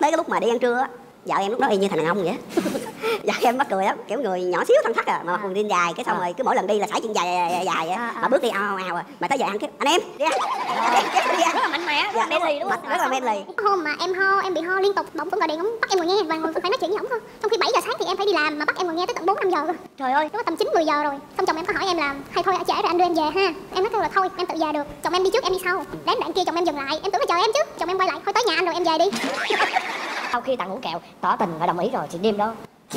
tới cái lúc mà đi ăn trưa á, vợ em lúc đó y như thằng đàn ông vậy á. Vợ em mắc cười lắm, kiểu người nhỏ xíu thon thắt à, mà mặc quần jean dài, cái xong rồi cứ mỗi lần đi là sải chân dài dài á, mà bước đi ào ào à, mà tới giờ ăn cái anh em đi ăn, rất là mạnh mẽ, rất là manly đúng không? Rất là manly. Hôm mà em ho, em bị ho liên tục, bỗng cũng gọi điện ông bắt em ngồi nghe và ngồi phải nói chuyện với ổng thôi. Trong khi 7 giờ sáng thì em phải đi làm mà bắt em ngồi nghe tới tận 4-5 giờ cơ. Trời ơi, lúc đó tầm 9-10 giờ rồi. Xong chồng em có hỏi em là hay thôi trễ rồi anh đưa em về ha. Em nói kêu là thôi, em tự về được. Chồng em đi trước em đi sau. Đến đoạn kia chồng em dừng lại, em tưởng là chờ em chứ. Chồng em quay lại, thôi tới nhà anh rồi em về đi. Sau khi tặng hũ kẹo tỏ tình và đồng ý rồi thì đêm đó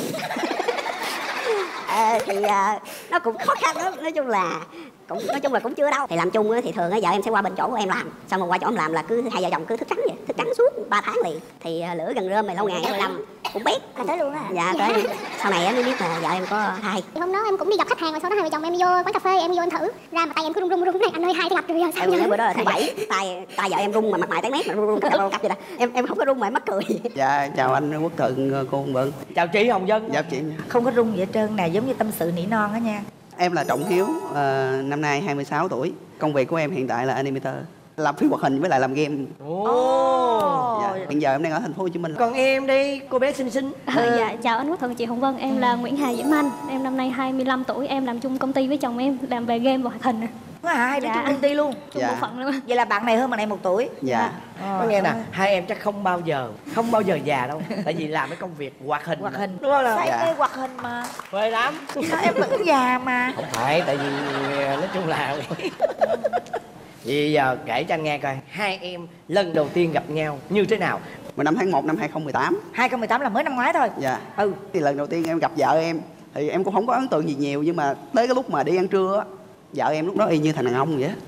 nó cũng khó khăn lắm, nói chung là cũng chưa đâu. Thì làm chung thì thường vợ em sẽ qua bên chỗ của em làm, xong rồi qua chỗ em làm là cứ hai vợ chồng cứ thức trắng vậy, thức trắng suốt 3 tháng liền. Thì lửa gần rơm này lâu ngày em làm cũng biết là tới luôn á. Dạ tới sau này em mới biết là vợ em có thai. Thì hôm đó em cũng đi gặp khách hàng rồi sau đó hai vợ chồng em vô quán cà phê em vô em thử ra mà tay em cứ run này, anh ơi hai cái gặp rồi giờ sao? Em nhớ bữa đó là thứ 7, tay vợ em run mà mặt mày tái mét mà run cặp vậy đó. Em không có run mà em mắc cười. Dạ chào anh Quốc Thuận, cô Hồng Vân. Chào chị Hồng Vân. Dạ chị. Không có rung gì hết trơn nè, giống như tâm sự nỉ non á nha. Em là Trọng Hiếu, năm nay 26 tuổi. Công việc của em hiện tại là animator, làm phim hoạt hình với lại làm game. Dạ. Hiện giờ em đang ở thành phố Hồ Chí Minh. Còn em đi, cô bé xinh xinh. Dạ chào anh Quốc Thuận, chị Hồng Vân. Em là Nguyễn Hà Diễm Anh. Em năm nay 25 tuổi. Em làm chung công ty với chồng em, làm về game và hoạt hình. Hai đứa chung công ty luôn. Chung bộ phận luôn. Vậy là bạn này hơn bạn này 1 tuổi. Dạ. Có nghe nè, hai em chắc không bao giờ già đâu. Tại vì làm cái công việc hoạt hình. Hoạt hình. Đúng không nào? Sao em đây hoạt hình mà Phê lắm. sao em vẫn già mà? Không phải, tại vì nói chung là Vậy giờ kể cho anh nghe coi, hai em lần đầu tiên gặp nhau như thế nào? Mà năm tháng 1 năm 2018. 2018 là mới năm ngoái thôi. Dạ. Thì lần đầu tiên em gặp vợ em thì em cũng không có ấn tượng gì nhiều, nhưng mà tới cái lúc mà đi ăn trưa á, vợ em lúc đó y như thằng đàn ông vậy á.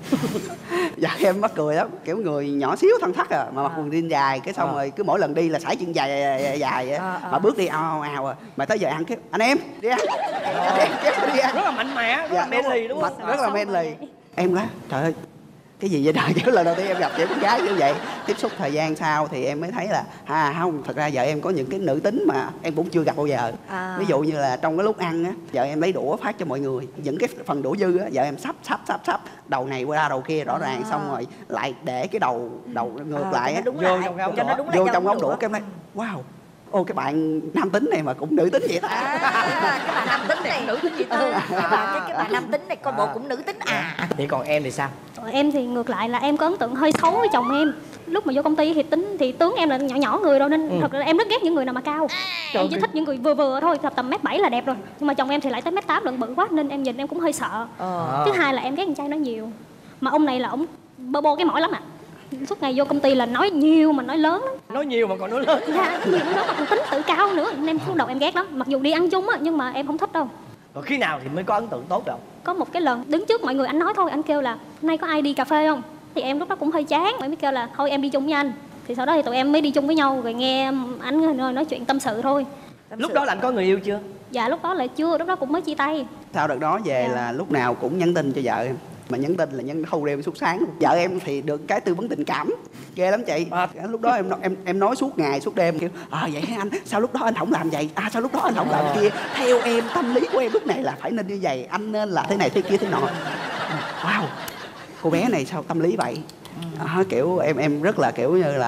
Vợ em mắc cười lắm, kiểu người nhỏ xíu thon thắt à, mà mặc quần jean dài, cái xong rồi cứ mỗi lần đi là sải chân dài dài á, mà bước đi ào ào à, mà tới giờ ăn cái anh em đi ăn, đi ăn. Rất là mạnh mẽ, rất là manly đúng không? Rất là manly. Em quá trời ơi, cái gì vậy trời, kiểu lần đầu tiên em gặp chị con gái như vậy. Tiếp xúc thời gian sau thì em mới thấy là không, thật ra vợ em có những cái nữ tính mà em cũng chưa gặp bao giờ. Ví dụ như là trong cái lúc ăn á, vợ em lấy đũa phát cho mọi người, những cái phần đũa dư á vợ em sắp đầu này qua đầu kia rõ ràng, xong rồi lại để cái đầu ngược lại á, vô trong ống đũa. Cái em nói wow, ô cái bạn nam tính này mà cũng nữ tính vậy ta. Cái bạn nam tính này nữ tính vậy ta. Cái bạn nam tính này coi bộ cũng nữ tính à. Thì còn em thì sao? Em thì ngược lại là em có ấn tượng hơi xấu với chồng em. Lúc mà vô công ty thì tướng em là nhỏ người đâu, nên thật ra em rất ghét những người nào mà cao. Em chỉ thích những người vừa thôi, tầm 1m7 là đẹp rồi. Nhưng mà chồng em thì lại tới 1m8 lận, bự quá nên em nhìn em cũng hơi sợ. Thứ hai là em ghét con trai nói nhiều. Mà ông này là ông bô cái mỏi lắm à. Suốt ngày vô công ty là nói nhiều mà nói lớn lắm. Nói nhiều mà còn nói lớn. Dạ, nhiều nói mà còn tính tự cao nữa. Nên lúc đầu em ghét lắm. Mặc dù đi ăn chung á, nhưng mà em không thích đâu. Rồi khi nào thì mới có ấn tượng tốt được? Có một cái lần đứng trước mọi người anh nói thôi, anh kêu là nay có ai đi cà phê không? Thì em lúc đó cũng hơi chán, em mới kêu là thôi em đi chung với anh. Thì sau đó thì tụi em mới đi chung với nhau, rồi nghe anh nói chuyện tâm sự thôi. Lúc đó là anh có người yêu chưa? Dạ lúc đó là chưa, lúc đó cũng mới chia tay. Sau đợt đó về là lúc nào cũng nhắn tin cho vợ em, mà nhắn tin là nhắn thâu đêm suốt sáng. Vợ em thì được cái tư vấn tình cảm ghê lắm chị. Lúc đó em nói suốt ngày suốt đêm kiểu vậy anh, sao lúc đó anh không làm vậy, sao lúc đó anh không làm kia, theo em tâm lý của em lúc này là phải nên như vậy, anh nên là thế này thế kia thế nọ. Wow, cô bé này sao tâm lý vậy. Kiểu em rất là kiểu như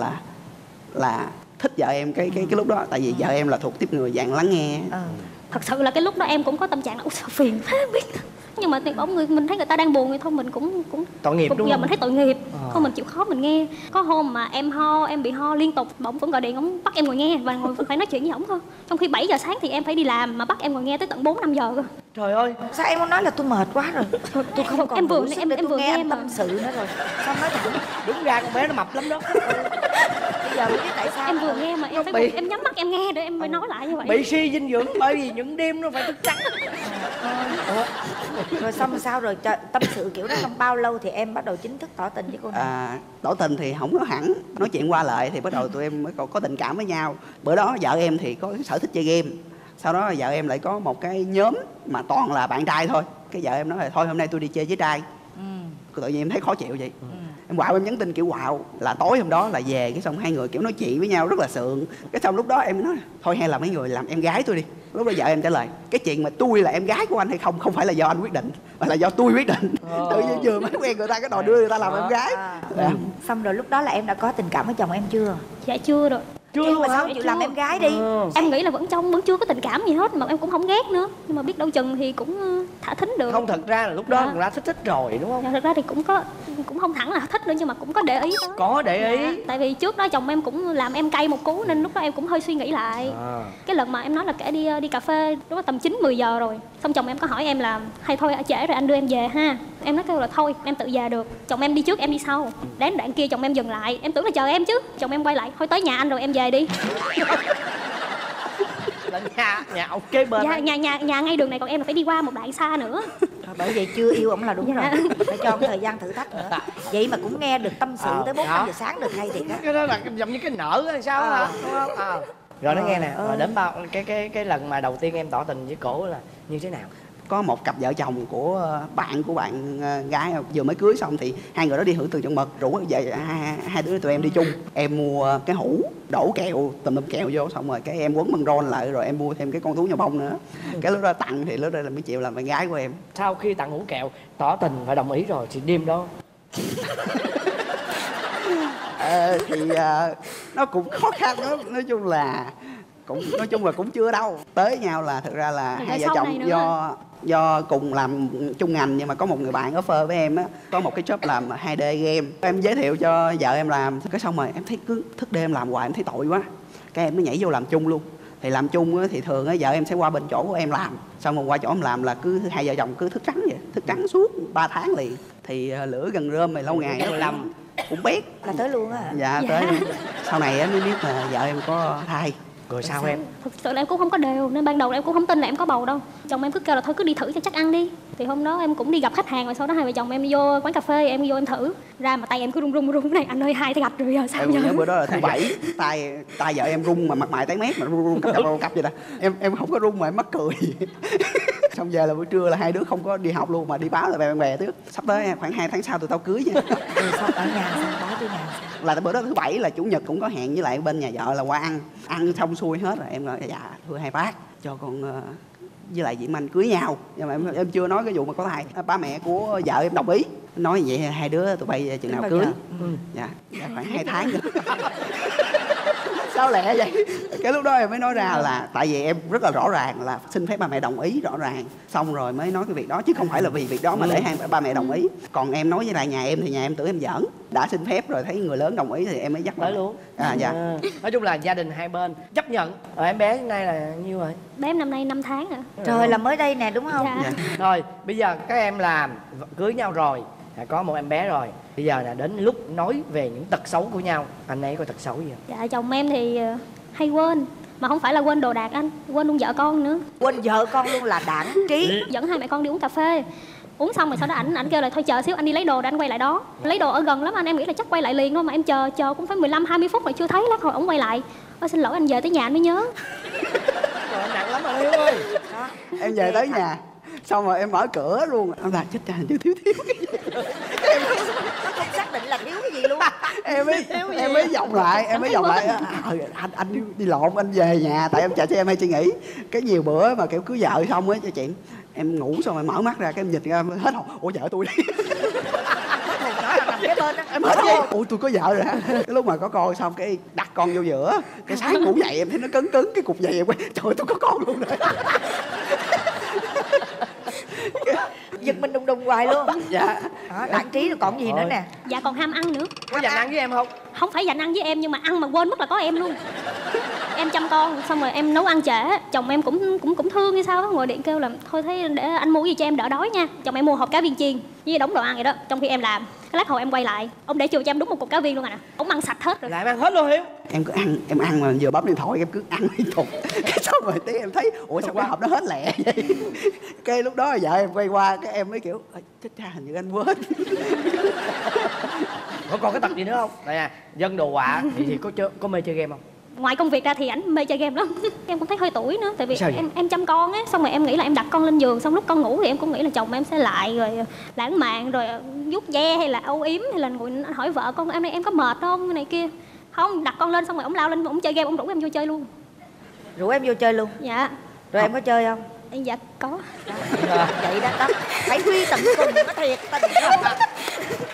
là thích vợ em cái lúc đó, tại vì vợ em là thuộc tiếp người dạng lắng nghe. Thật sự là cái lúc đó em cũng có tâm trạng là sao phiền thế biết. Nhưng mà thì bỗng người mình thấy người ta đang buồn thì thôi mình cũng tội nghiệp đúng giờ không? mình thấy tội nghiệp, thôi mình chịu khó mình nghe. Có hôm mà em ho, em bị ho liên tục, bỗng vẫn gọi điện ông bắt em ngồi nghe và ngồi phải nói chuyện với ổng thôi. Trong khi 7 giờ sáng thì em phải đi làm mà bắt em ngồi nghe tới tận 4-5 giờ cơ. Trời ơi, sao em muốn nói là tôi mệt quá rồi, tôi không còn em vừa em vừa nghe mà tâm sự nữa rồi. Sao nói thật đúng ra con bé nó mập lắm đó. bây giờ mới biết tại sao em vừa nghe mà em phải em nhắm mắt em nghe để em mới nói lại như vậy. Bị suy dinh dưỡng bởi vì những đêm nó phải thức trắng. Rồi xong sao rồi tâm sự kiểu đó trong bao lâu thì em bắt đầu chính thức tỏ tình với cô này? Tỏ tình thì không có hẳn, nói chuyện qua lại thì bắt đầu tụi em mới có tình cảm với nhau. Bữa đó vợ em thì có sở thích chơi game, sau đó vợ em lại có một cái nhóm mà toàn là bạn trai thôi. Cái vợ em nói là thôi hôm nay tôi đi chơi với trai. Tự nhiên em thấy khó chịu vậy. Em quạo, em nhắn tin kiểu quạo là tối hôm đó là về, cái xong hai người kiểu nói chuyện với nhau rất là sượng. Cái xong lúc đó em nói thôi hay là mấy người làm em gái tôi đi. Lúc đó vợ em trả lời cái chuyện mà tôi là em gái của anh hay không không phải là do anh quyết định, mà là do tôi quyết định. Tự nhiên vừa mới quen người ta cái đòi đưa người ta làm em gái. Xong rồi lúc đó là em đã có tình cảm với chồng em chưa? Dạ chưa rồi. Chưa em luôn mà hả? sao chịu làm em gái đi. Em nghĩ là vẫn chưa có tình cảm gì hết, mà em cũng không ghét nữa, nhưng mà biết đâu chừng thì cũng thả thính được. Không, thật ra là lúc đó đã thích rồi đúng không? Dạ, thật ra thì cũng không hẳn là thích nữa, nhưng mà cũng có để ý đó. Có để ý. Tại vì trước đó chồng em cũng làm em cay một cú, nên lúc đó em cũng hơi suy nghĩ lại. Cái lần mà em nói là kể đi cà phê, lúc đó tầm 9-10 giờ rồi, xong chồng em có hỏi em là hay thôi trễ rồi anh đưa em về ha. Em nói kêu là thôi em tự về được, chồng em đi trước em đi sau. Đến đoạn kia chồng em dừng lại, em tưởng là chờ em chứ, chồng em quay lại thôi tới nhà anh rồi em về đi. Là nhà ông kế bên. Dạ, nhà ngay đường này, còn em là phải đi qua một đoạn xa nữa. Thôi, bởi vậy chưa yêu ổng là đúng rồi. Phải cho ông thời gian thử thách nữa. Vậy mà cũng nghe được tâm sự tới 4-5 giờ sáng được hay thiệt á. Cái đó là giống như cái nở hay sao hả? Đúng không? Rồi nó nghe nè, rồi đến bao cái lần mà đầu tiên em tỏ tình với cổ là như thế nào? Có một cặp vợ chồng của bạn gái vừa mới cưới xong, thì hai người đó đi hưởng từ chọn mật, rủ về hai đứa tụi em đi chung. Em mua cái hũ đổ kẹo tùm lum kẹo vô, xong rồi cái em quấn băng rôn lại, rồi em mua thêm cái con thú nhà bông nữa. Cái lúc đó tặng thì lúc đó là mới chịu làm bạn gái của em. Sau khi tặng hũ kẹo tỏ tình và đồng ý rồi thì đêm đó nó cũng khó khăn lắm, nói chung là cũng chưa đâu. Tới nhau là thực ra là hai vợ chồng do cùng làm chung ngành, nhưng mà có một người bạn offer với em á, có một cái job làm 2D game. Em giới thiệu cho vợ em làm, cái xong rồi em thấy cứ thức đêm làm hoài em thấy tội quá, cái em mới nhảy vô làm chung luôn. Thì làm chung á, thì thường á vợ em sẽ qua bên chỗ của em làm, xong rồi qua chỗ em làm là cứ hai vợ chồng cứ thức trắng vậy, thức trắng suốt 3 tháng liền. Thì lửa gần rơm mày lâu ngày nó làm cũng biết Là tới luôn á. dạ tới luôn. Sau này em mới biết là vợ em có thai. rồi sao em? Thực sự là em cũng không có đều, nên ban đầu là em cũng không tin là em có bầu đâu. Chồng em cứ kêu là thôi cứ đi thử cho chắc ăn đi. Thì hôm đó em cũng đi gặp khách hàng, rồi sau đó hai vợ chồng em đi vô quán cà phê, em vô em thử ra mà tay em cứ run cái này, anh ơi 2 tay gạch rồi giờ sao em giờ? nhớ bữa đó là thứ bảy, tay vợ em run mà mặt mày tái mét mà run cặp vậy đó. Em không có run mà em mắc cười. Xong về là buổi trưa là hai đứa không có đi học luôn mà đi báo lại bạn bè trước. Sắp tới khoảng 2 tháng sau tụi tao cưới chứ. Sao ở nhà sao báo tôi nhà sao? Là bữa đó thứ bảy là chủ nhật cũng có hẹn với lại bên nhà vợ là qua ăn xong xuôi hết rồi. Em nói dạ thưa hai bác cho con với lại Diễm Anh cưới nhau, nhưng mà em chưa nói cái vụ mà có thai. Ba mẹ của vợ em đồng ý, nói vậy hai đứa tụi bay chừng nào cưới. Dạ khoảng 2 tháng nữa. Sao lẹ vậy? Cái lúc đó em mới nói ra là tại vì em rất là rõ ràng là xin phép ba mẹ đồng ý rõ ràng, xong rồi mới nói cái việc đó, chứ không phải là vì việc đó mà để ba mẹ đồng ý. Còn em nói với lại nhà em thì nhà em tưởng em giỡn, đã xin phép rồi thấy người lớn đồng ý thì em mới dắt tới luôn. Dạ. Nói chung là gia đình hai bên chấp nhận. Rồi em bé nay là nhiêu rồi? Bé em năm nay 5 tháng rồi. Trời là mới đây nè đúng không? Dạ. Rồi bây giờ các em làm cưới nhau rồi, có một em bé rồi, bây giờ là đến lúc nói về những tật xấu của nhau. Anh ấy có tật xấu gì không? Dạ chồng em thì hay quên, mà không phải là quên đồ đạc anh, quên luôn vợ con nữa. Quên vợ con luôn là đảng trí. Dẫn hai mẹ con đi uống cà phê, uống xong rồi sau đó ảnh kêu là thôi chờ xíu anh đi lấy đồ để anh quay lại đó. Lấy đồ ở gần lắm anh, em nghĩ là chắc quay lại liền thôi, mà em chờ cũng phải 15-20 phút mà chưa thấy. Lát hồi ổng quay lại, ôi xin lỗi anh về tới nhà anh mới nhớ. Trời, nặng lắm rồi Hiếu ơi. Em về tới nhà xong rồi em mở cửa luôn, em là chết cha hình như thiếu Nó không xác định là thiếu cái gì luôn. em mới vòng lại anh đi lộn, anh về nhà. Tại em chạy cho em hay suy nghĩ cái nhiều bữa mà kiểu cưới vợ xong á cho chuyện em ngủ xong rồi mở mắt ra cái em nhìn ra hết hồn, ủa vợ tôi đi. Nói là nằm kế bên á. Em hết gì, ủa tôi có vợ rồi hả? Cái lúc mà có con xong cái đặt con vô giữa, cái sáng ngủ dậy em thấy nó cứng cái cục dày em quay, trời ơi tôi có con luôn rồi. Giật mình đùng hoài luôn. Dạ. Đảng trí rồi còn gì nữa nè. Dạ còn ham ăn nữa. Có dành ăn với em không? Không phải dành ăn với em, nhưng mà ăn mà quên mất là có em luôn. Em chăm con xong rồi em nấu ăn trễ, chồng em cũng thương hay sao á, ngồi điện kêu là thôi thấy để anh mua gì cho em đỡ đói nha. Chồng em mua hộp cá viên chiên với đống đồ ăn vậy đó, trong khi em làm. Cái lát hồi em quay lại, ông để chừa cho em đúng một cục cá viên luôn à nè. Ông ăn sạch hết rồi. Lại ăn hết luôn Hiếu. Em cứ ăn mà vừa bấm điện thoại em cứ ăn liên tục. Cái xong rồi tí em thấy ủa sao cái hộp nó hết lẹ vậy. Cái lúc đó vợ em quay qua cái em mới kiểu chết cha hình như anh quên. Còn cái tật gì nữa không? Đây nè, dân đồ họa thì có mê chơi game không? Ngoài công việc ra thì ảnh mê chơi game lắm. Em cũng thấy hơi tuổi nữa, tại vì Sao vậy? em chăm con á, xong rồi em nghĩ là em đặt con lên giường, xong lúc con ngủ thì em cũng nghĩ là chồng em sẽ lại rồi lãng mạn rồi vuốt ve hay là âu yếm, hay là ngồi hỏi vợ con em nay em có mệt không cái này kia. Không, đặt con lên xong rồi ổng lao lên ổng chơi game, ổng rủ em vô chơi luôn. Rủ em vô chơi luôn. Dạ. Rồi em có chơi không? Dạ có. Vậy đó. Phải quy tận cùng nó thiệt tình.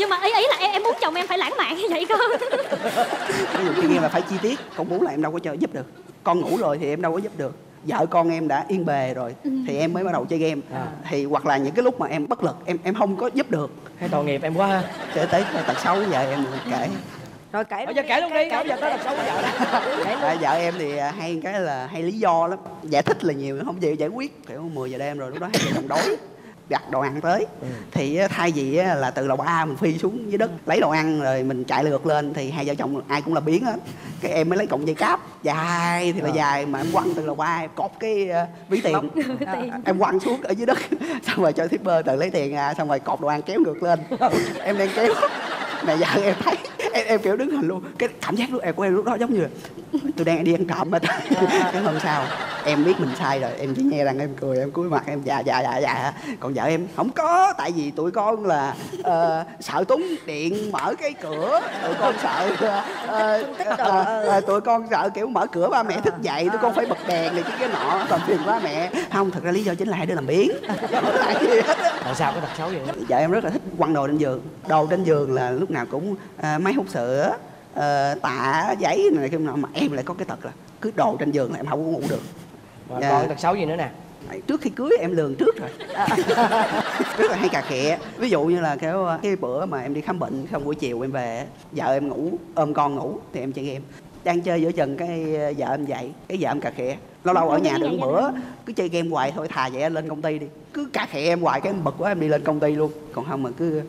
Nhưng mà ý là em muốn chồng em phải lãng mạn như vậy cơ. Ví dụ chơi game là phải chi tiết, con muốn là em đâu có giúp được. Con ngủ rồi thì em đâu có giúp được. Vợ con em đã yên bề rồi thì em mới bắt đầu chơi game. Thì hoặc là những cái lúc mà em bất lực, em không có giúp được. Hay tội nghiệp em quá ha. Tới tật xấu vợ em kể. Rồi kể Bây giờ kể luôn đi, bây giờ tới tật xấu của vợ đó. Vợ em thì hay lý do lắm, giải thích là nhiều, không chịu giải quyết. Kiểu 10 giờ đêm rồi, lúc đó hai vợ chồng đói, đặt đồ ăn tới. Thì thay vì là từ lầu 3 mình phi xuống dưới đất lấy đồ ăn rồi mình chạy lượt lên, thì hai vợ chồng ai cũng là biến hết. Cái em mới lấy cọng dây cáp dài thì là dài, mà em quăng từ lầu 3 em cột cái ví tiền. Em quăng xuống ở dưới đất xong rồi cho shipper tự lấy tiền ra, xong rồi cột đồ ăn kéo ngược lên. Em đang kéo mẹ vợ em thấy em kiểu đứng hình luôn. Cái cảm giác của em lúc đó giống như là tôi đang đi ăn trộm. Cái hôm sau em biết mình sai rồi, em chỉ nghe rằng em cười, em cúi mặt em dạ. Còn vợ em không có, tại vì tụi con là sợ túng điện mở cái cửa, tụi con sợ tụi con sợ kiểu mở cửa ba mẹ thức dậy, tụi con phải bật đèn này cái nọ, làm phiền ba mẹ. Không, thật ra lý do chính là hai đứa làm biếng. Tại sao có tật xấu vậy? Vợ em rất là thích quăng đồ trên giường. Đồ trên giường là lúc nào cũng máy hút sữa, tạ giấy này cái nọ, mà em lại có cái tật là cứ đồ trên giường là em không có ngủ được. Còn tật xấu gì nữa nè? Trước khi cưới em lường trước rồi. Rất là hay cà khịa. Ví dụ như là cái bữa mà em đi khám bệnh xong buổi chiều em về, vợ em ngủ ôm con ngủ thì em chơi game. Đang chơi giữa chừng cái vợ em dậy, cái vợ em cà khịa. Lâu lâu ở nhà được bữa cứ chơi game hoài thôi, thà vậy lên công ty đi. Cứ cà khịa em hoài cái em bực quá em đi lên công ty luôn. Còn không mà cứ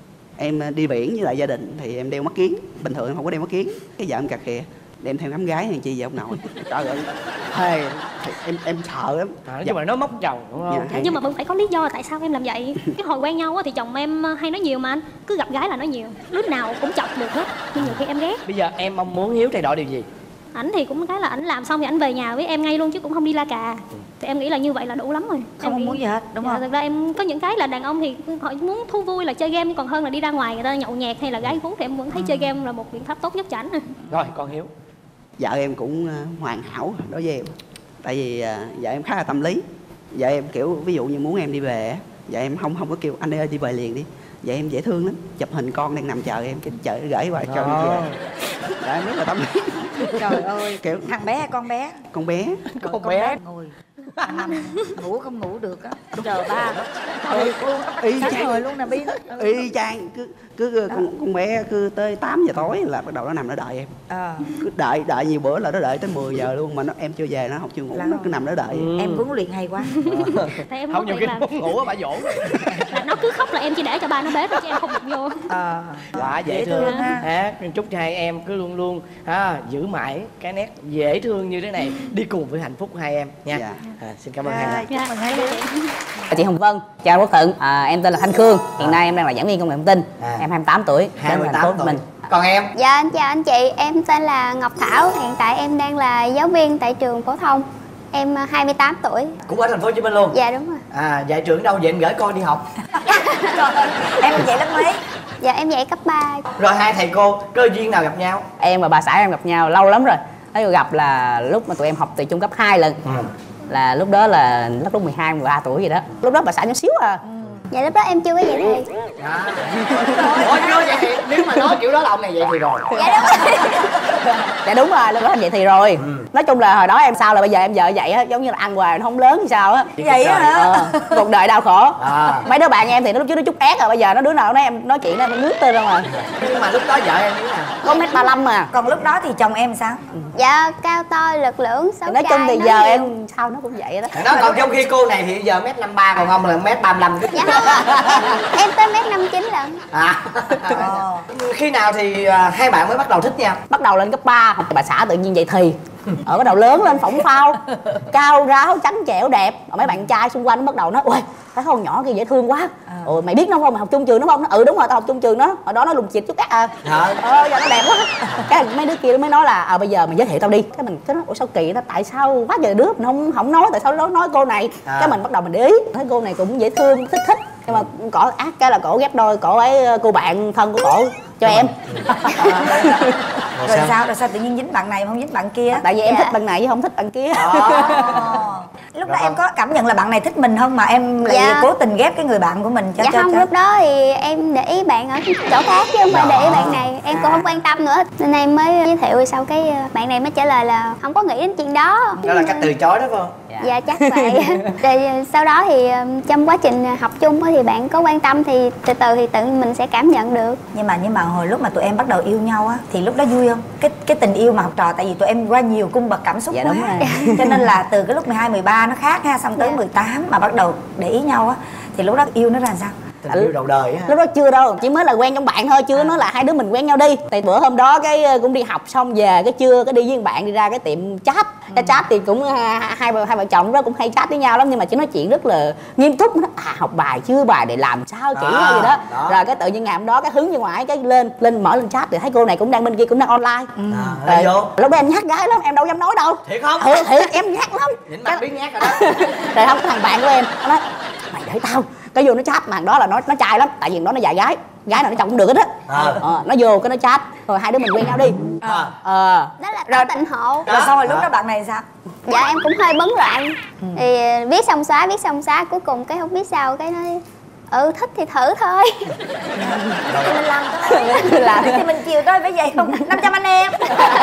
em đi biển với lại gia đình thì em đeo mắt kiếng, bình thường em không có đeo mắt kiếng. Cái vợ em cà khịa đem theo ngắm gái hay chi vậy ông nội. Trời ơi, thề, em sợ lắm. Nói chung là nó móc chồng đúng không? Dạ, Nhưng mà vẫn phải có lý do tại sao em làm vậy. Cái hồi quen nhau thì chồng em hay nói nhiều mà anh, cứ gặp gái là nói nhiều, lúc nào cũng chọc được hết, nhưng nhiều khi em ghét. Bây giờ em mong muốn Hiếu thay đổi điều gì? Ảnh thì cũng cái là ảnh làm xong thì ảnh về nhà với em ngay luôn chứ cũng không đi la cà. Thì em nghĩ là như vậy là đủ lắm rồi. Không em muốn gì hết, đúng không? Thực ra em có những cái là đàn ông thì họ muốn thú vui là chơi game, còn hơn là đi ra ngoài người ta nhậu nhẹt hay là gái gú, thì em vẫn thấy chơi game là một biện pháp tốt nhất cho ảnh. Rồi còn Hiếu. Vợ em cũng hoàn hảo đối với em. Tại vì vợ em khá là tâm lý. Vợ em kiểu ví dụ như muốn em đi về, vợ em không có kêu anh ơi đi về liền đi. Vợ em dễ thương lắm, chụp hình con đang nằm chờ em, cái chợ gửi qua cho em về. Vợ em rất là tâm lý. Trời ơi, kiểu thằng bé hay con bé? Con bé. Con bé ngồi nằm ngủ không ngủ được á, chờ ba luôn, Y sáng chang rồi luôn nè Bin. Y chang cứ con bé cứ tới 8 giờ tối là bắt đầu nó nằm nó đợi em. Cứ đợi nhiều bữa là nó đợi tới 10 giờ luôn mà em chưa về, nó học chưa ngủ, nó cứ nằm nó đợi. Em huấn luyện hay quá. Em không, nhiều khi không ngủ bà dỗ là nó cứ khóc là em chỉ để cho ba nó bế thôi chứ em không được vô. Quá dễ thương ha. Chúc cho hai em cứ luôn luôn giữ mãi cái nét dễ thương như thế này, đi cùng với hạnh phúc hai em nha. Dạ. Xin cảm ơn hai. Chúc mừng hai đứa. Chị Hồng Vân, chào Quốc Thuận. Em tên là Thanh Khương, hiện nay em đang là giảng viên công nghệ thông tin. Em 28 tuổi, đến thành phố Hồ Chí Minh. Còn em? Dạ anh chào anh chị, em tên là Ngọc Thảo, hiện tại em đang là giáo viên tại trường phổ thông. Em 28 tuổi. Cũng ở thành phố Hồ Chí Minh luôn? Dạ đúng rồi. Dạy trường đâu vậy, em gửi con đi học? Em dạy lớp mấy? Dạ em dạy cấp 3. Rồi hai thầy cô cơ duyên nào gặp nhau? Em và bà xã em gặp nhau lâu lắm rồi. Thấy gặp là lúc mà tụi em học từ trung cấp 2 lần. Là lúc đó là lớp 12, 13 tuổi gì đó. Lúc đó bà xã nhỏ xíu à. Dạ lúc đó em chưa có dạy thì. Ủa chưa vậy thì nếu mà nói kiểu đó là ông này vậy thì rồi. Dạ đúng rồi. Dạ đúng rồi, lúc đó em vậy thì rồi. Nói chung là hồi đó em sao là bây giờ em vợ vậy á, giống như là ăn hoài nó không lớn thì sao á. Vậy á hả? Cuộc đời đau khổ. Mấy đứa bạn em thì nó lúc trước nó chút ép rồi, bây giờ nó đứa nào nói em nói chuyện nó nước tên ra mà. Nhưng mà lúc đó vợ em như thế nào? Có 1m35 mà. Còn lúc đó thì chồng em sao? Dạ cao to lực lưỡng xấu Nói chung thì trai, giờ nhiều. em sao nó cũng vậy đó. Đó, còn trong khi cô này thì giờ 1m53, còn ông là 1m35. Dạ không, em tới 1m59 lận. Khi nào thì hai bạn mới bắt đầu thích nhau? Bắt đầu lên cấp 3, bà xã tự nhiên dậy thì bắt đầu lớn lên phỏng phao, cao ráo trắng trẻo đẹp. Mà mấy bạn trai xung quanh nó bắt đầu nói ôi cái con nhỏ kia dễ thương quá. Ôi mày biết nó không, mày học chung trường nó không? Nó, ừ đúng rồi tao học chung trường nó. Hồi đó nó lùn xịt chút ác giờ nó đẹp quá. Cái mấy đứa kia nó mới nói là bây giờ mày giới thiệu tao đi. Cái mình cái nói ủa sao kỳ đó, tại sao quá trời đứa mình không nói, tại sao nó nói cô này. Cái mình bắt đầu mình để ý thấy cô này cũng dễ thương, thích. Nhưng mà cổ ác cái là cổ ghép đôi, cổ ấy cô bạn thân của cổ cho em. Rồi sao tự nhiên dính bạn này mà không dính bạn kia? Tại vì em thích bạn này chứ không thích bạn kia. Lúc đó em có cảm nhận là bạn này thích mình không mà em lại cố tình ghép cái người bạn của mình cho? Dạ không, lúc đó thì em để ý bạn ở chỗ khác chứ không phải để ý bạn này. Em cũng không quan tâm nữa nên em mới giới thiệu, sau cái bạn này mới trả lời là không có nghĩ đến chuyện đó. Đó là cách từ chối đó phải không? Dạ chắc vậy. Rồi sau đó thì trong quá trình học chung thì bạn có quan tâm thì từ từ thì tự mình sẽ cảm nhận được. Nhưng mà hồi lúc mà tụi em bắt đầu yêu nhau á thì lúc đó vui không? Cái tình yêu mà học trò, tại vì tụi em qua nhiều cung bậc cảm xúc quá. Đúng rồi. Cho nên là từ cái lúc 12, 13 nó khác ha, xong tới 18 mà bắt đầu để ý nhau á thì lúc đó yêu nó ra sao? Tình yêu đầu đời á. Lúc đó chưa đâu, chỉ mới là quen trong bạn thôi, chưa nói là hai đứa mình quen nhau đi. Tại bữa hôm đó cái cũng đi học xong về cái trưa cái đi với bạn đi ra cái tiệm chat. Cái chat thì cũng hai vợ chồng đó cũng hay chat với nhau lắm, nhưng mà chỉ nói chuyện rất là nghiêm túc. Nó học bài chưa, bài để làm sao kiểu gì đó. Rồi cái tự nhiên ngày hôm đó cái hứng như ngoài cái lên mở lên chat thì thấy cô này cũng đang bên kia cũng đang online. Rồi lúc đó em nhát gái lắm, em đâu dám nói đâu. Thiệt không? Thiệt em nhát lắm. Nhìn mặt biết nhát rồi đó. Rồi không, cái thằng bạn của em nó nói mày để tao, cái vô nó chat mà đó là nó trai lắm, tại vì đó nó dạy gái nào nó chồng cũng được hết á. Nó vô cái nó chat rồi hai đứa mình quen nhau đi. Đó là tỏ tình hộ. Rồi xong rồi lúc đó bạn này sao? Dạ em cũng hơi bấn loạn. Thì viết xong xóa cuối cùng cái không biết sao cái nói thích thì thử thôi. Thì mình làm thôi. Làm thì mình chiều thôi, phải vậy không? 500 anh em.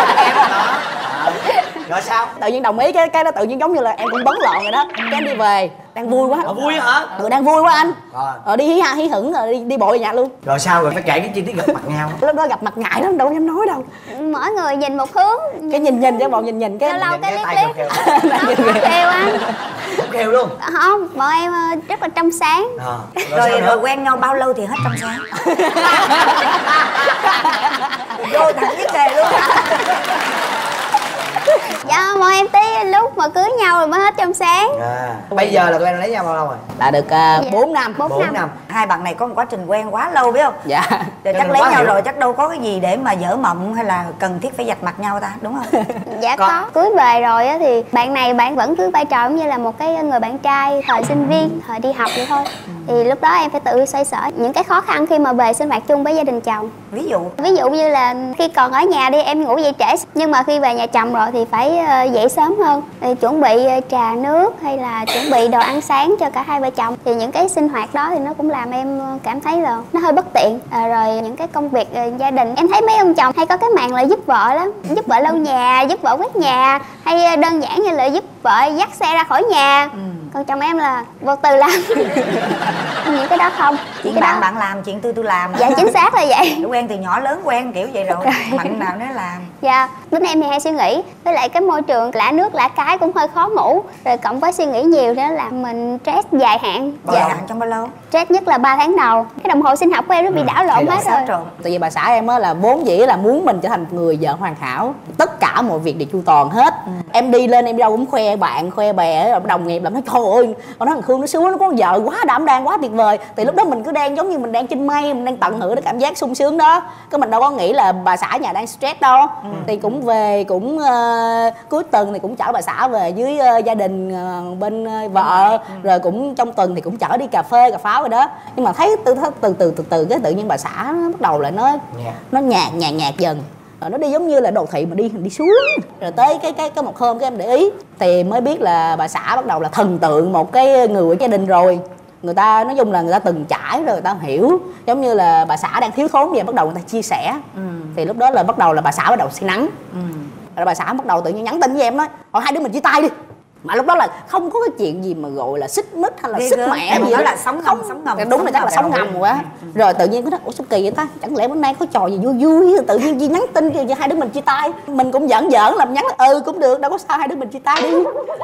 Rồi sao? Tự nhiên đồng ý cái đó tự nhiên giống như là em cũng bấn loạn rồi đó. Cái em đi về đang vui quá. Vui hả? Đang vui quá anh. Rồi Đi hí hửng rồi đi bộ về nhà luôn. Rồi sao rồi phải kể cái chi tiết gặp mặt nhau? Lúc đó gặp mặt ngại lắm, đâu dám nói đâu. Mỗi người nhìn một hướng. Cái nhìn chứ bọn nhìn cái Lâu cái tay liếc. khều Khều anh. Khều luôn. Không, bọn em rất là trong sáng. Rồi quen nhau bao lâu thì hết trong sáng? Vô thẳng với kề luôn. Dạ bọn em tới lúc mà cưới nhau rồi mới hết trong sáng. Bây giờ là tụi em lấy nhau bao lâu rồi? Là được 4 năm. 4 năm. Hai bạn này có một quá trình quen quá lâu biết không? Dạ. Rồi chắc lấy nhau rồi chắc đâu có cái gì để mà dở mộng hay là cần thiết phải vạch mặt nhau ta, đúng không? Dạ có. Cưới về rồi á thì bạn này bạn vẫn cứ vai trò giống như là một cái người bạn trai thời sinh viên, thời đi học vậy thôi. Thì lúc đó em phải tự xoay sở những cái khó khăn khi mà về sinh hoạt chung với gia đình chồng. Ví dụ như là khi còn ở nhà đi em ngủ dậy trễ, nhưng mà khi về nhà chồng rồi thì phải dậy sớm hơn, thì chuẩn bị trà nước hay là chuẩn bị đồ ăn sáng cho cả hai vợ chồng. Thì những cái sinh hoạt đó thì nó cũng làm em cảm thấy là nó hơi bất tiện. Rồi những cái công việc gia đình em thấy mấy ông chồng hay có cái màn là giúp vợ lắm, giúp vợ lau nhà, giúp vợ quét nhà, hay đơn giản như là giúp vợ dắt xe ra khỏi nhà. Còn chồng em là vô tư làm. Những cái đó không. Chuyện bạn làm, chuyện tôi làm. Dạ chính xác là vậy. Quen từ nhỏ lớn quen kiểu vậy rồi. Mạnh nào nó làm. Dạ, tính em thì hay suy nghĩ. Với lại cái môi trường lạ nước lạ cái cũng hơi khó ngủ. Rồi cộng với suy nghĩ nhiều đó làm mình stress dài hạn. Dài hạn trong bao lâu? Stress nhất là 3 tháng đầu. Cái đồng hồ sinh học của em nó bị đảo lộn hết rồi. Tại vì bà xã em á là vốn dĩ là muốn mình trở thành người vợ hoàn hảo, tất cả mọi việc đều chu toàn hết. Em đi lên em đâu cũng khoe bạn khoe bè rồi đồng nghiệp làm nói trời ơi, con nói thằng Khương nó sướng, nó có vợ quá đảm đang quá tuyệt vời. Thì lúc đó mình cứ đang giống như mình đang trên mây, mình đang tận hưởng cái cảm giác sung sướng đó. Cái mình đâu có nghĩ là bà xã nhà đang stress đâu. Thì cũng về cũng cuối tuần thì cũng chở bà xã về với gia đình bên vợ, rồi cũng trong tuần thì cũng chở đi cà phê cà pháo rồi đó. Nhưng mà thấy từ cái tự nhiên bà xã nó bắt đầu lại nó nhạt dần. Rồi nó đi giống như là đồ thị mà đi xuống. Rồi tới cái một hôm cái em để ý thì mới biết là bà xã bắt đầu là thần tượng một cái người gia đình rồi. Người ta nói chung là người ta từng trải rồi người ta hiểu, giống như là bà xã đang thiếu thốn vậy, bắt đầu người ta chia sẻ. Thì lúc đó là bắt đầu là bà xã bắt đầu say nắng. Rồi bà xã bắt đầu tự nhiên nhắn tin với em nói hai đứa mình chia tay đi. Mà lúc đó là không có cái chuyện gì mà gọi là xích mích hay là xích mẹ gì đó đó, là sống ngầm. Đúng là chắc là sống ngầm quá. Rồi tự nhiên có nói ủa sao kỳ vậy ta, chẳng lẽ bữa nay có trò gì vui vui, tự nhiên gì nhắn tin cho hai đứa mình chia tay. Mình cũng giỡn làm nhắn cũng được, đâu có sao, hai đứa mình chia tay đi.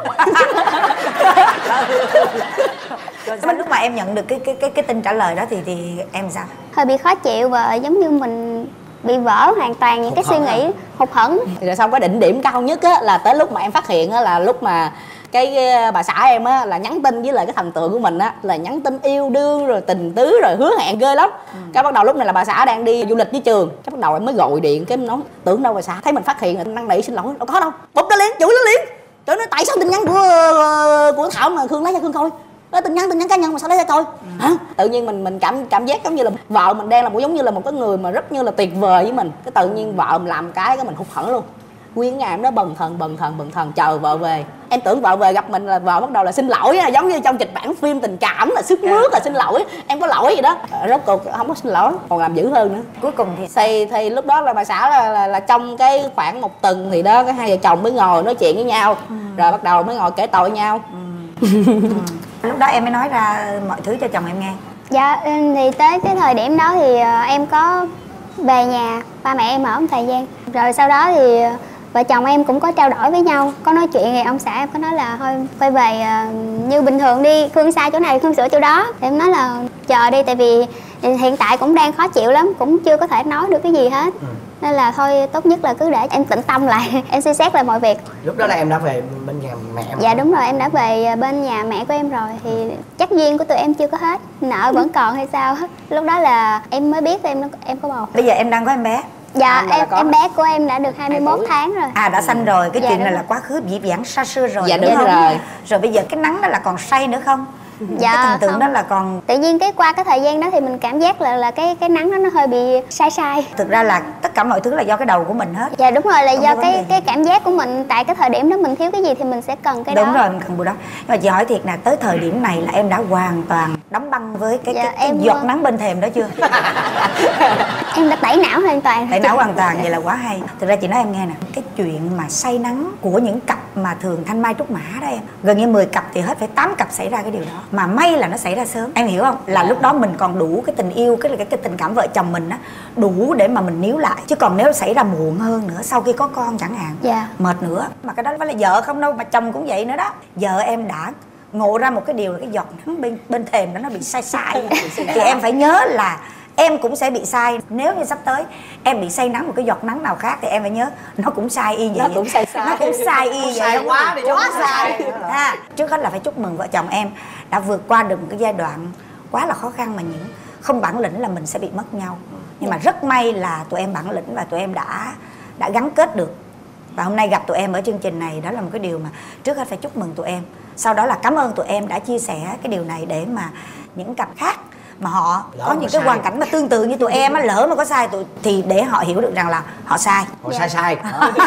Rồi lúc mà em nhận được cái tin trả lời đó thì em sao? Hơi bị khó chịu và giống như mình bị vỡ hoàn toàn những cái suy nghĩ hụt hẫng. Rồi xong cái đỉnh điểm cao nhất á là tới lúc mà em phát hiện á là lúc mà cái bà xã em á là nhắn tin với lại cái thần tượng của mình á là nhắn tin yêu đương rồi tình tứ rồi hứa hẹn ghê lắm. Cái bắt đầu lúc này là bà xã đang đi du lịch với trường, cái bắt đầu em mới gọi điện cái em nói tưởng đâu bà xã thấy mình phát hiện năn nỉ xin lỗi, đâu có đâu, bụp nó liền chửi nó liền. Trời nói tại sao tin nhắn của Thảo mà Khương lấy cho Khương coi, đó tin nhắn cá nhân mà sao lấy ra coi. Hả? Tự nhiên mình cảm giác giống như là vợ mình đang là một giống như là một cái người mà rất như là tuyệt vời với mình, cái tự nhiên vợ mình làm cái mình hụt hẫng luôn. Nguyên ngày em đó bần thần chờ vợ về. Em tưởng vợ về gặp mình là vợ bắt đầu là xin lỗi á, giống như trong kịch bản phim tình cảm là sức mướt là xin lỗi, em có lỗi gì đó. Rốt cuộc không có xin lỗi, còn làm dữ hơn nữa. Cuối cùng thì Thì lúc đó là bà xã là trong cái khoảng 1 tuần thì đó, cái hai vợ chồng mới ngồi nói chuyện với nhau, rồi bắt đầu mới ngồi kể tội với nhau. Lúc đó em mới nói ra mọi thứ cho chồng em nghe. Dạ thì tới cái thời điểm đó thì em có về nhà ba mẹ em ở một thời gian. Rồi sau đó thì vợ chồng em cũng có trao đổi với nhau, có nói chuyện thì ông xã em có nói là thôi quay về như bình thường đi, Phương sai chỗ này Phương sửa chỗ đó. Thì em nói là chờ đi, tại vì hiện tại cũng đang khó chịu lắm, cũng chưa có thể nói được cái gì hết. Nên là thôi tốt nhất là cứ để em tĩnh tâm lại, em suy xét lại mọi việc. Lúc đó là em đã về bên nhà mẹ em. Dạ đúng rồi, em đã về bên nhà mẹ của em rồi. Thì chắc duyên của tụi em chưa có hết, nợ vẫn còn hay sao hết. Lúc đó là em mới biết em có bầu. Bây giờ em đang có em bé. Dạ em bé của em đã được 21 tháng rồi. À đã sanh rồi, cái Dạ, chuyện này đúng là quá khứ dĩ vãng xa xưa rồi. Dạ đúng không? rồi. Rồi bây giờ cái nắng đó là còn say nữa không? Dạ Cái thần tượng không. đó là còn. Tự nhiên qua cái thời gian đó thì mình cảm giác là cái nắng đó nó hơi bị sai. Thực ra là tất cả mọi thứ là do cái đầu của mình hết. Dạ đúng rồi, là Không do có vấn đề cái gì. cảm giác của mình tại cái thời điểm đó mình thiếu cái gì thì mình sẽ cần cái Đúng đó. rồi, mình cần bù đắp. Nhưng mà chị hỏi thiệt nè, tới thời điểm này là em đã hoàn toàn đóng băng với cái, Dạ, cái em giọt nắng bên thềm đó chưa? Em đã tẩy não hoàn toàn. Tẩy não hoàn toàn, vậy là quá hay. Thực ra chị nói em nghe nè, cái chuyện mà say nắng của những cặp mà thường thanh mai trúc mã đó em, gần như 10 cặp thì hết phải 8 cặp xảy ra cái điều đó. Mà may là nó xảy ra sớm, em hiểu không? Là lúc đó mình còn đủ cái tình yêu, cái tình cảm vợ chồng mình á, đủ để mà mình níu lại. Chứ còn nếu xảy ra muộn hơn nữa, sau khi có con chẳng hạn, Dạ. mệt nữa. Mà cái đó phải là vợ không đâu, mà chồng cũng vậy nữa đó. Vợ em đã ngộ ra một cái điều là cái giọt nắng bên thềm đó nó bị sai. Thì em phải nhớ là em cũng sẽ bị sai. Nếu như sắp tới em bị say nắng một cái giọt nắng nào khác thì em phải nhớ nó cũng sai y vậy. Nó cũng sai. Nó cũng sai y vậy. Sai quá đi, quá không sai. sai. Trước hết là phải chúc mừng vợ chồng em đã vượt qua được một cái giai đoạn quá là khó khăn, mà những không bản lĩnh là mình sẽ bị mất nhau. Nhưng mà rất may là tụi em bản lĩnh và tụi em đã gắn kết được. Và hôm nay gặp tụi em ở chương trình này, đó là một cái điều mà trước hết phải chúc mừng tụi em. Sau đó là cảm ơn tụi em đã chia sẻ cái điều này để mà những cặp khác mà họ lỡ có mà những cái sai. hoàn cảnh mà tương tự như tụi em á, lỡ mà có sai thì để họ hiểu được rằng là họ sai. Họ sai.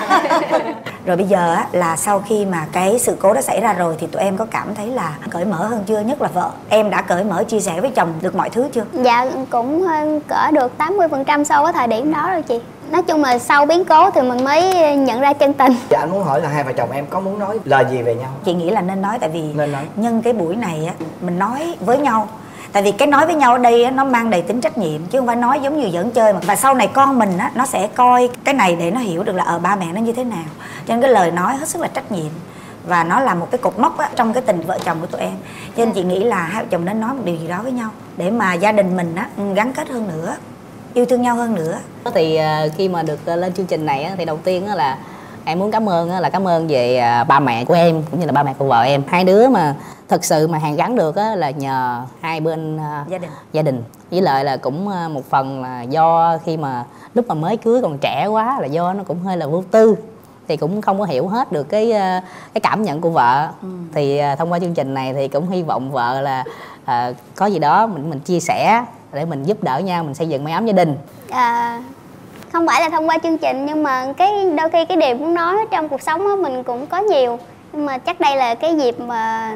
Rồi bây giờ á, là sau khi mà cái sự cố đó xảy ra rồi thì tụi em có cảm thấy là cởi mở hơn chưa? Nhất là vợ em đã cởi mở chia sẻ với chồng được mọi thứ chưa? Dạ cũng cỡ được 80% sau cái thời điểm đó rồi chị. Nói chung là sau biến cố thì mình mới nhận ra chân tình. Dạ anh muốn hỏi là hai vợ chồng em có muốn nói lời gì về nhau? Chị nghĩ là nên nói, tại vì Nên nói. nhân cái buổi này á, mình nói với nhau. Tại vì cái nói với nhau ở đây á, nó mang đầy tính trách nhiệm chứ không phải nói giống như giỡn chơi mà. Và sau này con mình á, nó sẽ coi cái này để nó hiểu được là ba mẹ nó như thế nào. Cho nên cái lời nói hết sức là trách nhiệm. Và nó là một cái cột mốc á, trong cái tình vợ chồng của tụi em. Cho nên chị nghĩ là hai vợ chồng nên nói một điều gì đó với nhau để mà gia đình mình á, gắn kết hơn nữa, yêu thương nhau hơn nữa. Thì khi mà được lên chương trình này á, thì đầu tiên á là em muốn cảm ơn về ba mẹ của em cũng như là ba mẹ của vợ em. Hai đứa mà thật sự mà hàn gắn được á, là nhờ hai bên gia đình. Với lại là cũng một phần là do khi mà lúc mà mới cưới còn trẻ quá, là do nó cũng hơi là vô tư, thì cũng không có hiểu hết được cái cảm nhận của vợ. Thì thông qua chương trình này thì cũng hy vọng vợ là có gì đó mình chia sẻ để mình giúp đỡ nhau, mình xây dựng mái ấm gia đình. Không phải là thông qua chương trình, nhưng mà đôi khi cái điều muốn nói trong cuộc sống đó, mình cũng có nhiều. Nhưng mà chắc đây là cái dịp mà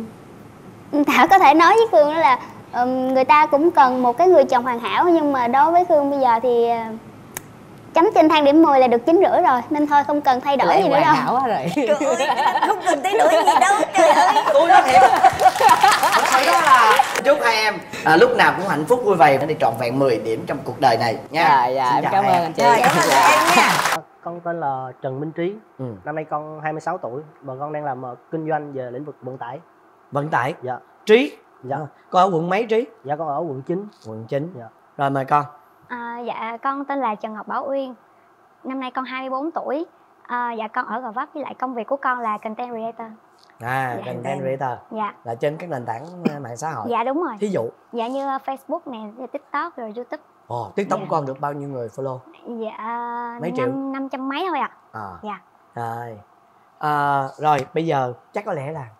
Thảo có thể nói với Khương, đó là người ta cũng cần một cái người chồng hoàn hảo. Nhưng mà đối với Khương bây giờ thì chấm trên thang điểm 10 là được 9,5 rồi. Nên thôi không cần thay đổi gì nữa đâu. Hoàn hảo quá rồi. Trời ơi, không cần thay đổi gì đâu, trời ơi. Tôi nói thiệt. Thật đó là chúc hai em lúc nào cũng hạnh phúc vui vẻ để trọn vẹn 10 điểm trong cuộc đời này nha. Dạ, Xin em chào cảm hai ơn em. anh chị. Rồi, cảm ơn em nha. Con tên là Trần Minh Trí. Ừ. Năm nay con 26 tuổi và con đang làm kinh doanh về lĩnh vực vận tải. Vận tải. Dạ. Trí. Dạ. Con ở quận mấy Trí? Dạ con ở quận 9. Quận 9. Dạ. Rồi mời con. Dạ con tên là Trần Ngọc Bảo Uyên. Năm nay con 24 tuổi. Dạ con ở Gò Vấp, với lại công việc của con là content creator. Content creator. Dạ. Là trên các nền tảng mạng xã hội. Dạ đúng rồi. Thí dụ. Dạ như Facebook nè, TikTok rồi YouTube. Ồ, TikTok của Dạ. con được bao nhiêu người follow? Dạ Mấy triệu? 500 mấy thôi ạ. Dạ. Rồi. Rồi bây giờ chắc có lẽ là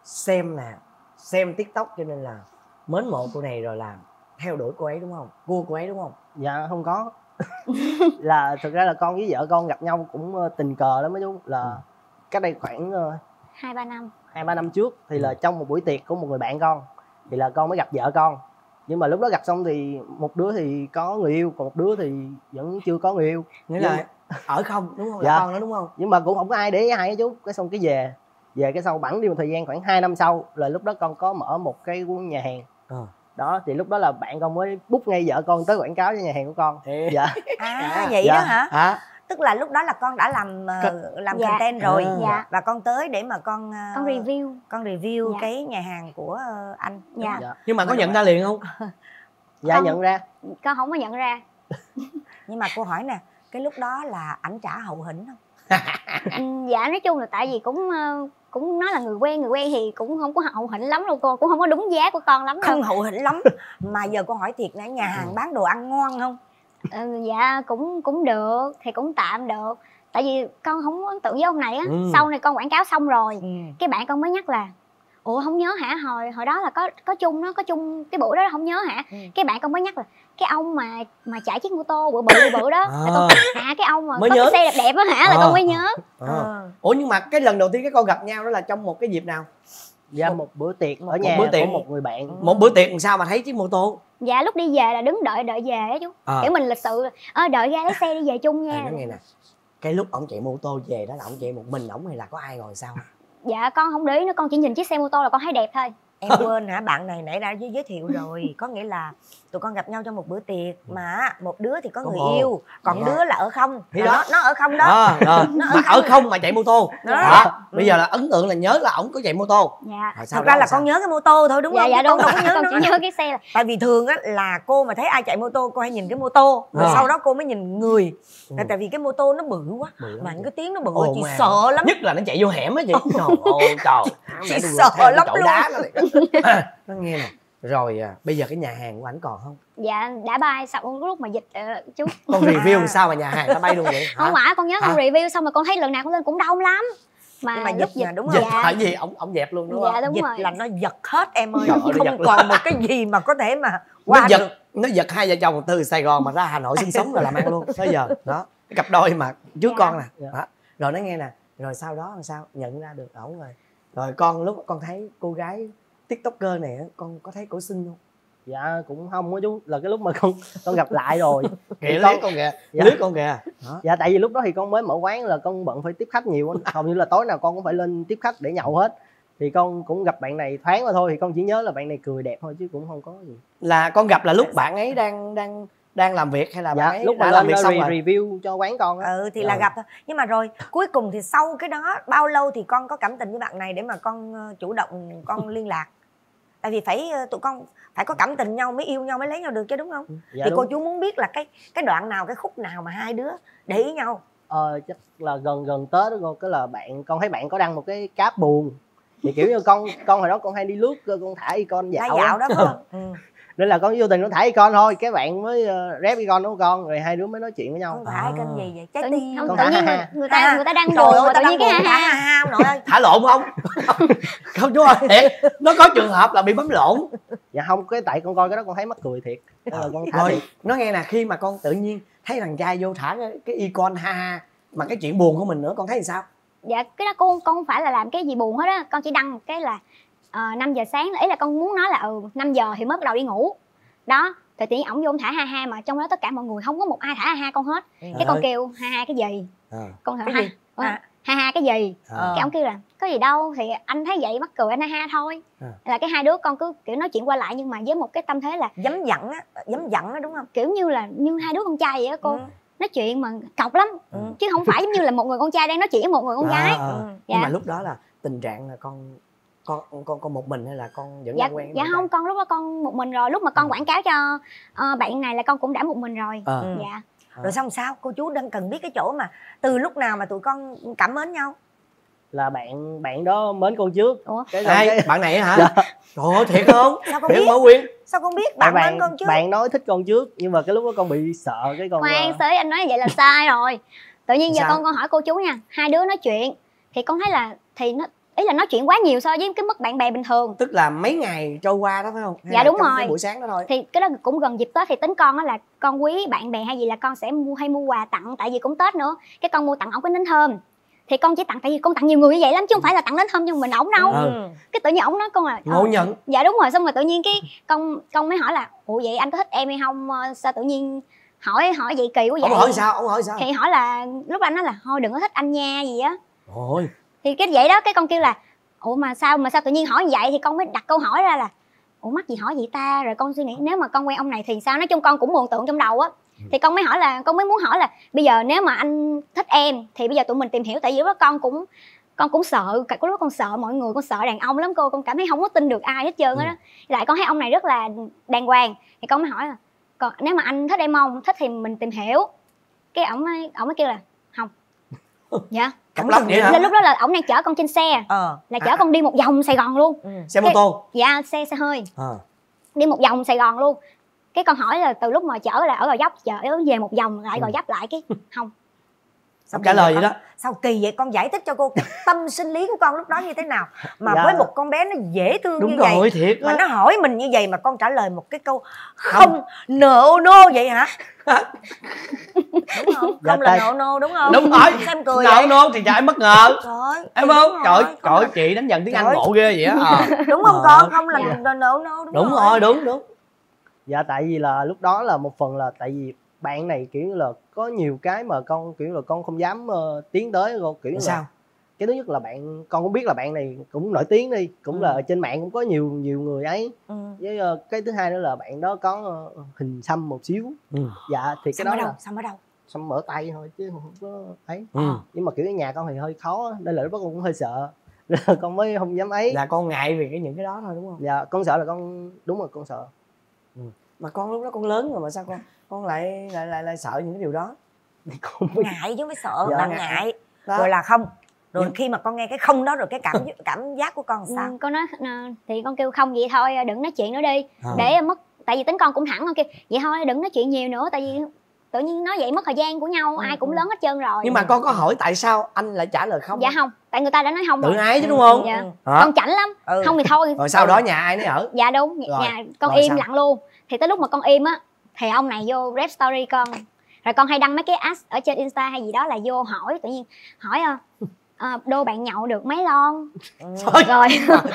xem TikTok cho nên là mến mộ cô này rồi làm theo đuổi cô ấy đúng không? Cua cô ấy đúng không? Dạ không có. Là thực ra là con với vợ con gặp nhau cũng tình cờ lắm, mấy chú là cách đây khoảng 2-3 năm. 2-3 năm trước thì là trong một buổi tiệc của một người bạn con thì là con mới gặp vợ con. Nhưng mà lúc đó gặp xong thì một đứa thì có người yêu, còn một đứa thì vẫn chưa có người yêu. Nghĩa là ở không đúng không? Dạ. Là con đó đúng không? Nhưng mà cũng không có ai để ý ai hết chú. Cái xong cái về cái sau bẵng đi một thời gian khoảng 2 năm sau là lúc đó con có mở một cái nhà hàng. Đó thì lúc đó là bạn con mới book ngay vợ con tới quảng cáo cho nhà hàng của con. Dạ. Vậy Dạ. đó hả? Hả? Tức là lúc đó là con đã làm content rồi. Dạ. Và con tới để mà con review. Con review Dạ. cái nhà hàng của anh. Dạ. Dạ. Nhưng mà có nhận ra liền không? Dạ nhận ra. Con không có nhận ra. Nhưng mà cô hỏi nè, cái lúc đó là ảnh trả hậu hĩnh không? Dạ nói chung là tại vì cũng nói là người quen thì cũng không có hậu hĩnh lắm đâu cô, cũng không có đúng giá của con lắm đâu. Không hậu hĩnh lắm. Mà giờ cô hỏi thiệt nè, nhà hàng bán đồ ăn ngon không? Dạ cũng được, thì cũng tạm được. Tại vì con không ấn tượng với ông này á. Sau này con quảng cáo xong rồi, cái bạn con mới nhắc là ủa không nhớ hả, hồi đó là có chung cái buổi đó không nhớ hả? Cái bạn con mới nhắc là cái ông mà chạy chiếc mô tô bự đó. Cái ông mà mới có nhớ. cái xe đẹp đó hả, là con mới nhớ. Ủa nhưng mà cái lần đầu tiên các con gặp nhau đó là trong một cái dịp nào? Dạ một bữa tiệc ở nhà của một người bạn. Một bữa tiệc làm sao mà thấy chiếc mô tô? Dạ lúc đi về là đứng đợi về á chú. Kiểu mình lịch sự đợi ra lấy xe đi về chung nha. Nói nghe nè, cái lúc ổng chạy mô tô về đó là ổng chạy một mình ổng hay là có ai ngồi sau? Dạ con không để ý nữa, con chỉ nhìn chiếc xe mô tô là con thấy đẹp thôi. Em quên hả, bạn này nãy đã giới thiệu rồi. Có nghĩa là tụi con gặp nhau trong một bữa tiệc mà một đứa thì có người yêu, còn đứa là ở không. Nó ở không đó. Nó ở không mà chạy mô tô. Bây giờ là ấn tượng là nhớ là ổng có chạy mô tô. Dạ. Thật ra là con nhớ cái mô tô thôi đúng không? Dạ đúng rồi. Con chỉ nhớ cái xe là. Tại vì thường á là cô mà thấy ai chạy mô tô cô hay nhìn cái mô tô, rồi sau đó cô mới nhìn người. Tại vì cái mô tô nó bự quá, mà cái tiếng nó bự chị sợ lắm. Nhất là nó chạy vô hẻm á chị. Trời ơi trời. Chị sợ lắm luôn. Nó nghe nè. Rồi bây giờ cái nhà hàng của ảnh còn không? Dạ đã bay sau lúc mà dịch chú. Con review sao mà nhà hàng nó bay luôn vậy? Không phải, con nhớ con review xong mà con thấy lần nào cũng lên cũng đông lắm. Mà dịch dịch đúng không? Dịch phải gì ổng dẹp luôn đúng không? Dạ đúng dịch rồi. là nó giật hết em ơi. Trời Không còn một cái gì mà có thể mà qua được. Nó giật hai vợ chồng từ Sài Gòn mà ra Hà Nội sinh sống rồi làm ăn luôn tới giờ đó. Cái cặp đôi mà trước con nè đó. Rồi nói nghe nè, rồi sau đó làm sao nhận ra được ổng rồi? Rồi con lúc con thấy cô gái tiktoker này con có thấy cổ xinh không? Dạ cũng không á chú, là cái lúc mà con gặp lại rồi. Kìa lướt con kìa, lướt con kìa. Dạ tại vì lúc đó thì con mới mở quán là con bận phải tiếp khách nhiều, hầu như là tối nào con cũng phải lên tiếp khách để nhậu hết. Thì con cũng gặp bạn này thoáng qua thôi, thì con chỉ nhớ là bạn này cười đẹp thôi chứ cũng không có gì. Là con gặp là lúc bạn ấy đang làm việc hay là bạn ấy lúc mà làm việc xong rồi review cho quán con á. Thì là gặp thôi. Nhưng mà rồi cuối cùng thì sau cái đó bao lâu thì con có cảm tình với bạn này để mà con chủ động con liên lạc? Tại vì tụi con phải có cảm tình nhau mới yêu nhau mới lấy nhau được chứ đúng không? Dạ, thì đúng. Cô chú muốn biết là cái đoạn nào, cái khúc nào mà hai đứa để ý nhau? Chắc là gần Tết đó cô, là con thấy bạn có đăng một cái cáp buồn. Thì kiểu như con hồi đó con hay đi lướt, con thả icon dạo đó phải không? Nên là con vô tình con thả icon thôi, cái bạn mới rep icon của con, rồi hai đứa mới nói chuyện với nhau. Con thả icon gì vậy? Trái tim. Không, tự nhiên người ta đang buồn mà tự nhiên cái ha nội ơi. Thả lộn không? Không chú ơi, thiệt nó có trường hợp là bị bấm lộn. Dạ không, cái tại con coi cái đó con thấy mắc cười thiệt. Con thả rồi thiệt. Nó nghe là khi mà con tự nhiên thấy thằng trai vô thả cái icon ha mà cái chuyện buồn của mình nữa, con thấy thì sao? Dạ cái đó con không phải là làm cái gì buồn hết á, con chỉ đăng một cái là 5 giờ sáng, ý là con muốn nói là 5 giờ thì mới bắt đầu đi ngủ đó. Thì tự nhiên ổng vô thả ha mà trong đó tất cả mọi người không có một ai thả ha con hết. Cái con kêu ha cái gì? Con thả ha cái gì? Cái ổng kêu là có gì đâu, thì anh thấy vậy mắc cười anh ha thôi. Là cái hai đứa con cứ kiểu nói chuyện qua lại nhưng mà với một cái tâm thế là dám giận á đúng không? Kiểu như là như hai đứa con trai vậy á cô. Nói chuyện mà cọc lắm chứ không phải giống như là một người con trai đang nói chuyện với một người con gái. Nhưng mà lúc đó là tình trạng là con một mình hay là con vẫn đang quen? Dạ không, con lúc đó con một mình rồi. Lúc mà con quảng cáo cho bạn này là con cũng đã một mình rồi. Dạ. Rồi xong sao? Cô chú đang cần biết cái chỗ mà từ lúc nào mà tụi con cảm mến nhau? Là bạn đó mến con trước. Ủa? Bạn này hả? Dạ. Trời ơi thiệt không? Sao con biết? Mở Quyên. Sao con biết bạn mến con trước? Bạn nói thích con trước nhưng mà cái lúc đó con bị sợ cái con. Khoan xới, anh nói vậy là sai rồi. Tự nhiên giờ con hỏi cô chú nha, hai đứa nói chuyện thì con thấy là thì nó ý là nói chuyện quá nhiều so với cái mức bạn bè bình thường. Tức là mấy ngày trôi qua đó phải không? Dạ đúng rồi. Cái buổi sáng đó thôi. Thì cái đó cũng gần dịp Tết thì tính con á là con quý bạn bè hay gì là con sẽ mua quà tặng, tại vì cũng Tết nữa. Cái con mua tặng ổng cái nến thơm. thì con chỉ tặng tại vì con tặng nhiều người như vậy lắm chứ không phải là tặng đến thơm cho mình ổng đâu. Cái tự nhiên ổng nói con là ngộ nhận. Dạ đúng rồi, xong rồi tự nhiên cái con mới hỏi là ủa vậy anh có thích em hay không, sao tự nhiên hỏi vậy kỳ quá vậy. Ông hỏi sao? Thì hỏi là lúc anh nói là thôi đừng có thích anh nha gì á. Ôi. Thì cái vậy đó, cái con kêu là ủa mà sao tự nhiên hỏi như vậy, thì con mới đặt câu hỏi ra là ủa mắc gì hỏi vậy ta, rồi con suy nghĩ nếu mà con quen ông này thì sao. Nói chung con cũng mường tượng trong đầu á. Thì con mới muốn hỏi là bây giờ nếu mà anh thích em thì bây giờ tụi mình tìm hiểu, tại vì lúc đó con cũng sợ, có lúc con sợ mọi người, con sợ đàn ông lắm cô, con cảm thấy không có tin được ai hết trơn á đó. Lại con thấy ông này rất là đàng hoàng thì con mới hỏi là còn nếu mà anh thích em không, thích thì mình tìm hiểu. Cái ổng mới kêu là không. Dạ Cặp lắm vậy hả? Lúc đó là ổng đang chở con trên xe, là chở con đi một vòng Sài Gòn luôn. Xe mô tô? Dạ xe hơi. Đi một vòng Sài Gòn luôn. Cái con hỏi là từ lúc mà chở là ở Gò Vấp, chở về một vòng lại Gò Vấp lại cái không. Sao trả lời vậy đó? Sao kỳ vậy? Con giải thích cho cô cái tâm sinh lý của con lúc đó như thế nào mà với một con bé nó dễ thương đúng như rồi, vậy thiệt mà đó. nó hỏi mình như vậy mà con trả lời một cái câu không nợ nô vậy hả? Đúng không? Không là nợ nô đúng không? Đúng rồi. Xem cười nợ nô thì trời em bất ngờ. Trời, em không? Trời chị đánh dần tiếng Anh ngộ ghê vậy á. đúng không con? Không là nợ nô đúng rồi. Đúng. Dạ tại vì là lúc đó là một phần là tại vì bạn này kiểu như là có nhiều cái mà con kiểu là con không dám tiến tới. Con kiểu sao là cái thứ nhất là con cũng biết là bạn này cũng nổi tiếng đi, cũng là trên mạng cũng có nhiều người ấy. Với cái thứ hai nữa là bạn đó có hình xăm một xíu. Dạ thì cái đó là xăm ở tay thôi chứ không có ấy. Nhưng mà kiểu cái nhà con thì hơi khó nên là lúc đó con cũng hơi sợ nên là con mới không dám ấy. Là con ngại vì những cái đó thôi đúng không? Dạ con sợ là đúng rồi con sợ. Mà con lúc đó con lớn rồi mà sao con lại sợ những cái điều đó? Ngại chứ mới sợ. Dạ. Bạn ngại đó. rồi là không. Rồi khi mà con nghe cái không đó rồi cái cảm giác của con sao? Con nói thì con kêu không vậy thôi, đừng nói chuyện nữa đi. Để mất, tại vì tính con cũng thẳng, con kêu vậy thôi đừng nói chuyện nhiều nữa, tại vì tự nhiên nói vậy mất thời gian của nhau, ai cũng lớn hết trơn rồi. Nhưng mà con có hỏi tại sao anh lại trả lời không? Dạ không, tại người ta đã nói không tự rồi. ái chứ đúng không? Dạ. Con chảnh lắm. Không thì thôi. Rồi sau đó nhà ai nấy ở? Dạ đúng, nhà con rồi im sao? Lặng luôn. Thì tới lúc mà con im á thì ông này vô rep story con, rồi con hay đăng mấy cái ads ở trên Insta hay gì đó là vô hỏi, tự nhiên hỏi đô bạn nhậu được mấy lon. Rồi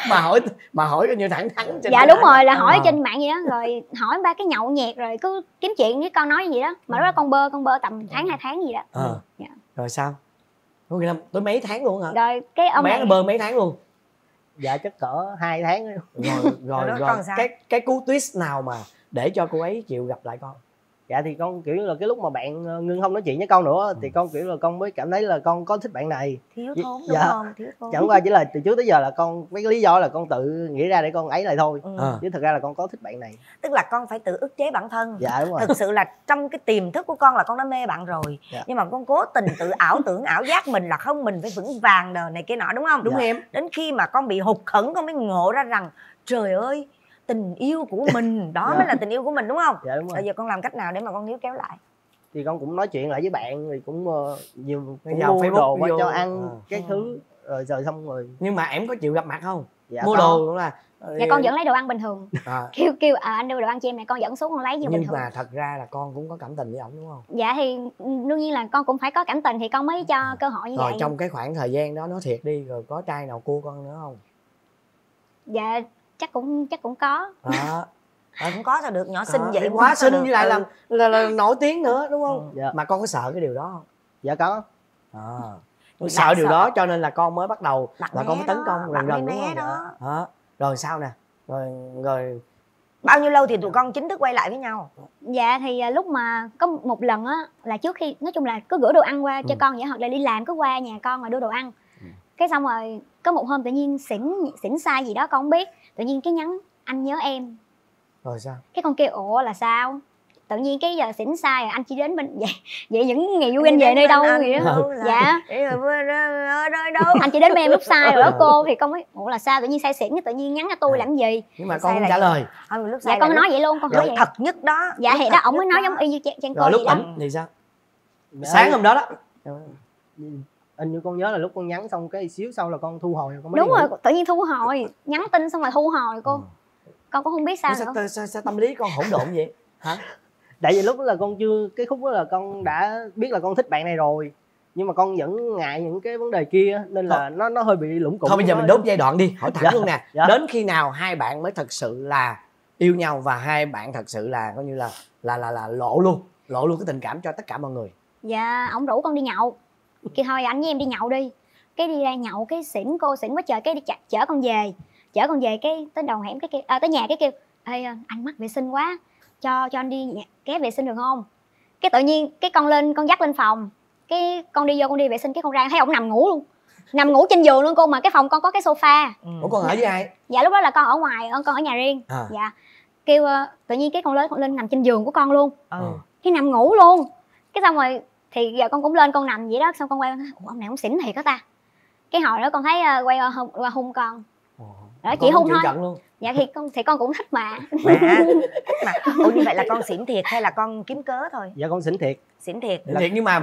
mà hỏi coi như thẳng thắn trên. dạ đúng rồi, là hỏi trên mạng gì đó, rồi hỏi ba cái nhậu nhẹt rồi cứ kiếm chuyện với con nói gì đó. Mà đó con bơ tầm tháng 2 tháng gì đó. Dạ. Rồi sao? Có nghĩa là tới mấy tháng luôn hả? Rồi cái ông này nó bơ mấy tháng luôn? Dạ chắc cỡ 2 tháng rồi cái cú twist nào mà để cho cô ấy chịu gặp lại con? Dạ thì con kiểu là cái lúc mà bạn ngưng không nói chuyện với con nữa thì con kiểu là con mới cảm thấy là con có thích bạn này. Thiếu thốn đúng không? Thiếu thốn. Chẳng qua chỉ là từ trước tới giờ là con mấy cái lý do là con tự nghĩ ra để con ấy lại thôi. Chứ thực ra là con có thích bạn này. Tức là con phải tự ức chế bản thân. Dạ đúng rồi. Thực sự là trong cái tiềm thức của con là con đã mê bạn rồi. Dạ. Nhưng mà con cố tình tự ảo tưởng ảo giác mình là không, mình phải vững vàng đời này kia nọ đúng không? Đúng dạ. Em. Đến khi mà con bị hụt hẫng con mới ngộ ra rằng trời ơi, tình yêu của mình đó mới là tình yêu của mình đúng không? Dạ đúng rồi. Bây giờ con làm cách nào để mà con níu kéo lại? Thì con cũng nói chuyện lại với bạn, thì cũng nhiều cũng mua đồ qua cho ăn cái thứ rồi xong rồi. Nhưng mà em có chịu gặp mặt không? Dạ mua đồ cũng là dạ con vẫn lấy đồ ăn bình thường. Kêu anh đưa đồ ăn cho em này, con dẫn xuống con lấy như bình thường. Nhưng mà thật ra là con cũng có cảm tình với ổng đúng không? Dạ thì đương nhiên là con cũng phải có cảm tình thì con mới cho cơ hội như rồi vậy. Rồi trong cái khoảng thời gian đó nói thiệt đi, rồi có trai nào cua con nữa không? Dạ chắc cũng có. Cũng có sao được, nhỏ xinh vậy quá xinh với lại là nổi tiếng nữa đúng không? Dạ. Mà con có sợ cái điều đó không? Dạ có. Con sợ điều đó cho nên là con mới bắt đầu là con mới tấn công lần đúng không? Đó. Rồi sao nè? Rồi bao nhiêu lâu thì tụi con chính thức quay lại với nhau? Dạ thì lúc mà có một lần á là trước khi nói chung là cứ gửi đồ ăn qua cho con vậy, hoặc là đi làm cứ qua nhà con mà đưa đồ ăn. Cái xong rồi có một hôm tự nhiên xỉn sai gì đó con không biết, tự nhiên cái nhắn anh nhớ em. Rồi sao? Cái con kêu ủa là sao? Tự nhiên cái giờ xỉn sai rồi anh chỉ đến bên vậy những người yêu anh về nơi đâu vậy đó. Dạ. Anh chỉ đến bên em lúc sai rồi đó cô, thì con mới ủa là sao tự nhiên say xỉn tự nhiên nhắn cho tôi làm gì? Nhưng mà con không trả lời. Dạ con nói vậy luôn, con nói vậy. Thật nhất đó. Dạ thì đó ổng mới nói giống y như Trang cô vậy đó. Rồi lúc ảnh thì sao? Sáng hôm đó đó. Hình như con nhớ là lúc con nhắn xong cái xíu sau là con thu hồi con mới đúng rồi, tự nhiên thu hồi, nhắn tin xong rồi thu hồi cô. Con cũng không biết sao nữa. Sao tâm lý con hỗn độn vậy hả? Tại vì lúc đó là con chưa, cái khúc đó là con đã biết là con thích bạn này rồi, nhưng mà con vẫn ngại những cái vấn đề kia nên là nó hơi bị lủng củng. Thôi bây giờ mình đốt giai đoạn đi, hỏi thẳng luôn nè. Dạ. Đến khi nào hai bạn mới thật sự là yêu nhau và hai bạn thật sự là coi như là lộ luôn cái tình cảm cho tất cả mọi người? Dạ ông rủ con đi nhậu, kêu thôi anh với em đi nhậu đi. Cái đi ra nhậu cái xỉn quá trời, cái đi chở con về cái tới đầu hẻm cái kêu tới nhà cái kêu ê anh mắc vệ sinh quá, cho anh đi ké vệ sinh được không? Cái tự nhiên cái con lên con dắt lên phòng, cái con đi vô con đi vệ sinh, cái con ra thấy ổng nằm ngủ luôn, nằm ngủ trên giường luôn cô, mà cái phòng con có cái sofa. Ủa con ở với ai? Dạ lúc đó là con ở ngoài, con ở nhà riêng. Dạ kêu tự nhiên cái con lên nằm trên giường của con luôn. Cái nằm ngủ luôn. Cái xong rồi thì giờ con cũng lên con nằm vậy đó, xong con quay ông này ông xỉn thiệt hả ta? Cái hồi đó con thấy quay qua hung con. Đó chỉ hung thôi. Luôn. Dạ thì con cũng thích mà. Mà ủa như vậy là con xỉn thiệt hay là con kiếm cớ thôi? Dạ con xỉn thiệt. Xỉn thiệt. Nhưng mà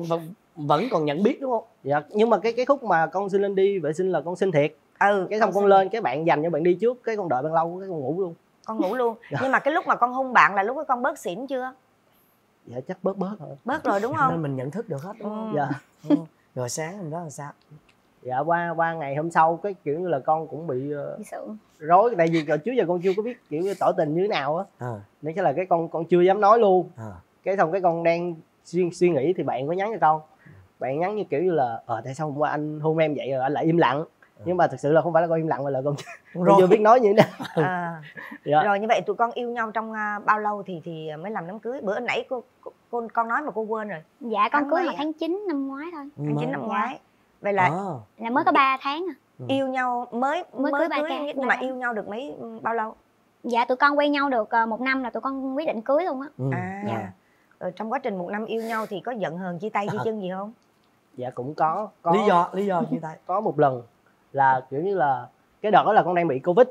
vẫn còn nhận biết đúng không? Dạ nhưng mà cái khúc mà con xin lên đi vệ sinh là con xin thiệt. Cái xong con lên cái bạn dành cho bạn đi trước, cái con đợi bạn lâu cái con ngủ luôn. Con ngủ luôn. Nhưng mà cái lúc mà con hung bạn là lúc đó con bớt xỉn chưa? Dạ chắc bớt rồi. Bớt rồi đúng không? Nên mình nhận thức được hết đúng không? Dạ. Rồi sáng hôm đó là sao? Dạ qua ngày hôm sau cái kiểu như là con cũng bị sượng rối, tại vì trước giờ con chưa có biết kiểu như tỏ tình như thế nào á. Nên cái là cái con chưa dám nói luôn. Cái xong cái con đang suy nghĩ thì bạn có nhắn cho con. Bạn nhắn như kiểu như là tại sao hôm qua anh hôn em vậy rồi anh lại im lặng. Nhưng mà thực sự là không phải là con im lặng mà là con chưa biết nói như thế nào. Dạ. Rồi như vậy tụi con yêu nhau trong bao lâu thì mới làm đám cưới? Bữa nãy con nói mà cô quên rồi. Dạ con cưới vào tháng 9 năm ngoái thôi. Tháng 9 năm ngoái. Vậy là mới có 3 tháng à. Yêu nhau mới cưới nhưng mà yêu nhau được bao lâu? Dạ tụi con quen nhau được 1 năm là tụi con quyết định cưới luôn á. Dạ. Rồi trong quá trình 1 năm yêu nhau thì có giận hờn chia tay chia chân gì không? Dạ cũng có. Lý do chia tay. Có một lần là kiểu như là cái đợt đó là con đang bị Covid.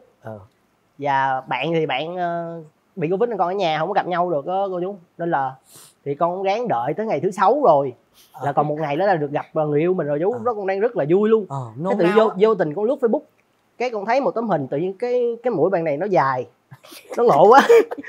Và bạn thì bạn bị Covid nên con ở nhà không có gặp nhau được đó, cô chú. Nên là thì con cũng ráng đợi tới ngày thứ 6 rồi là còn 1 ngày đó là được gặp người yêu mình rồi chú. Đó con đang rất là vui luôn. Cái tự vô tình con lướt Facebook, cái con thấy một tấm hình, tự nhiên cái mũi bạn này nó dài, nó ngộ quá.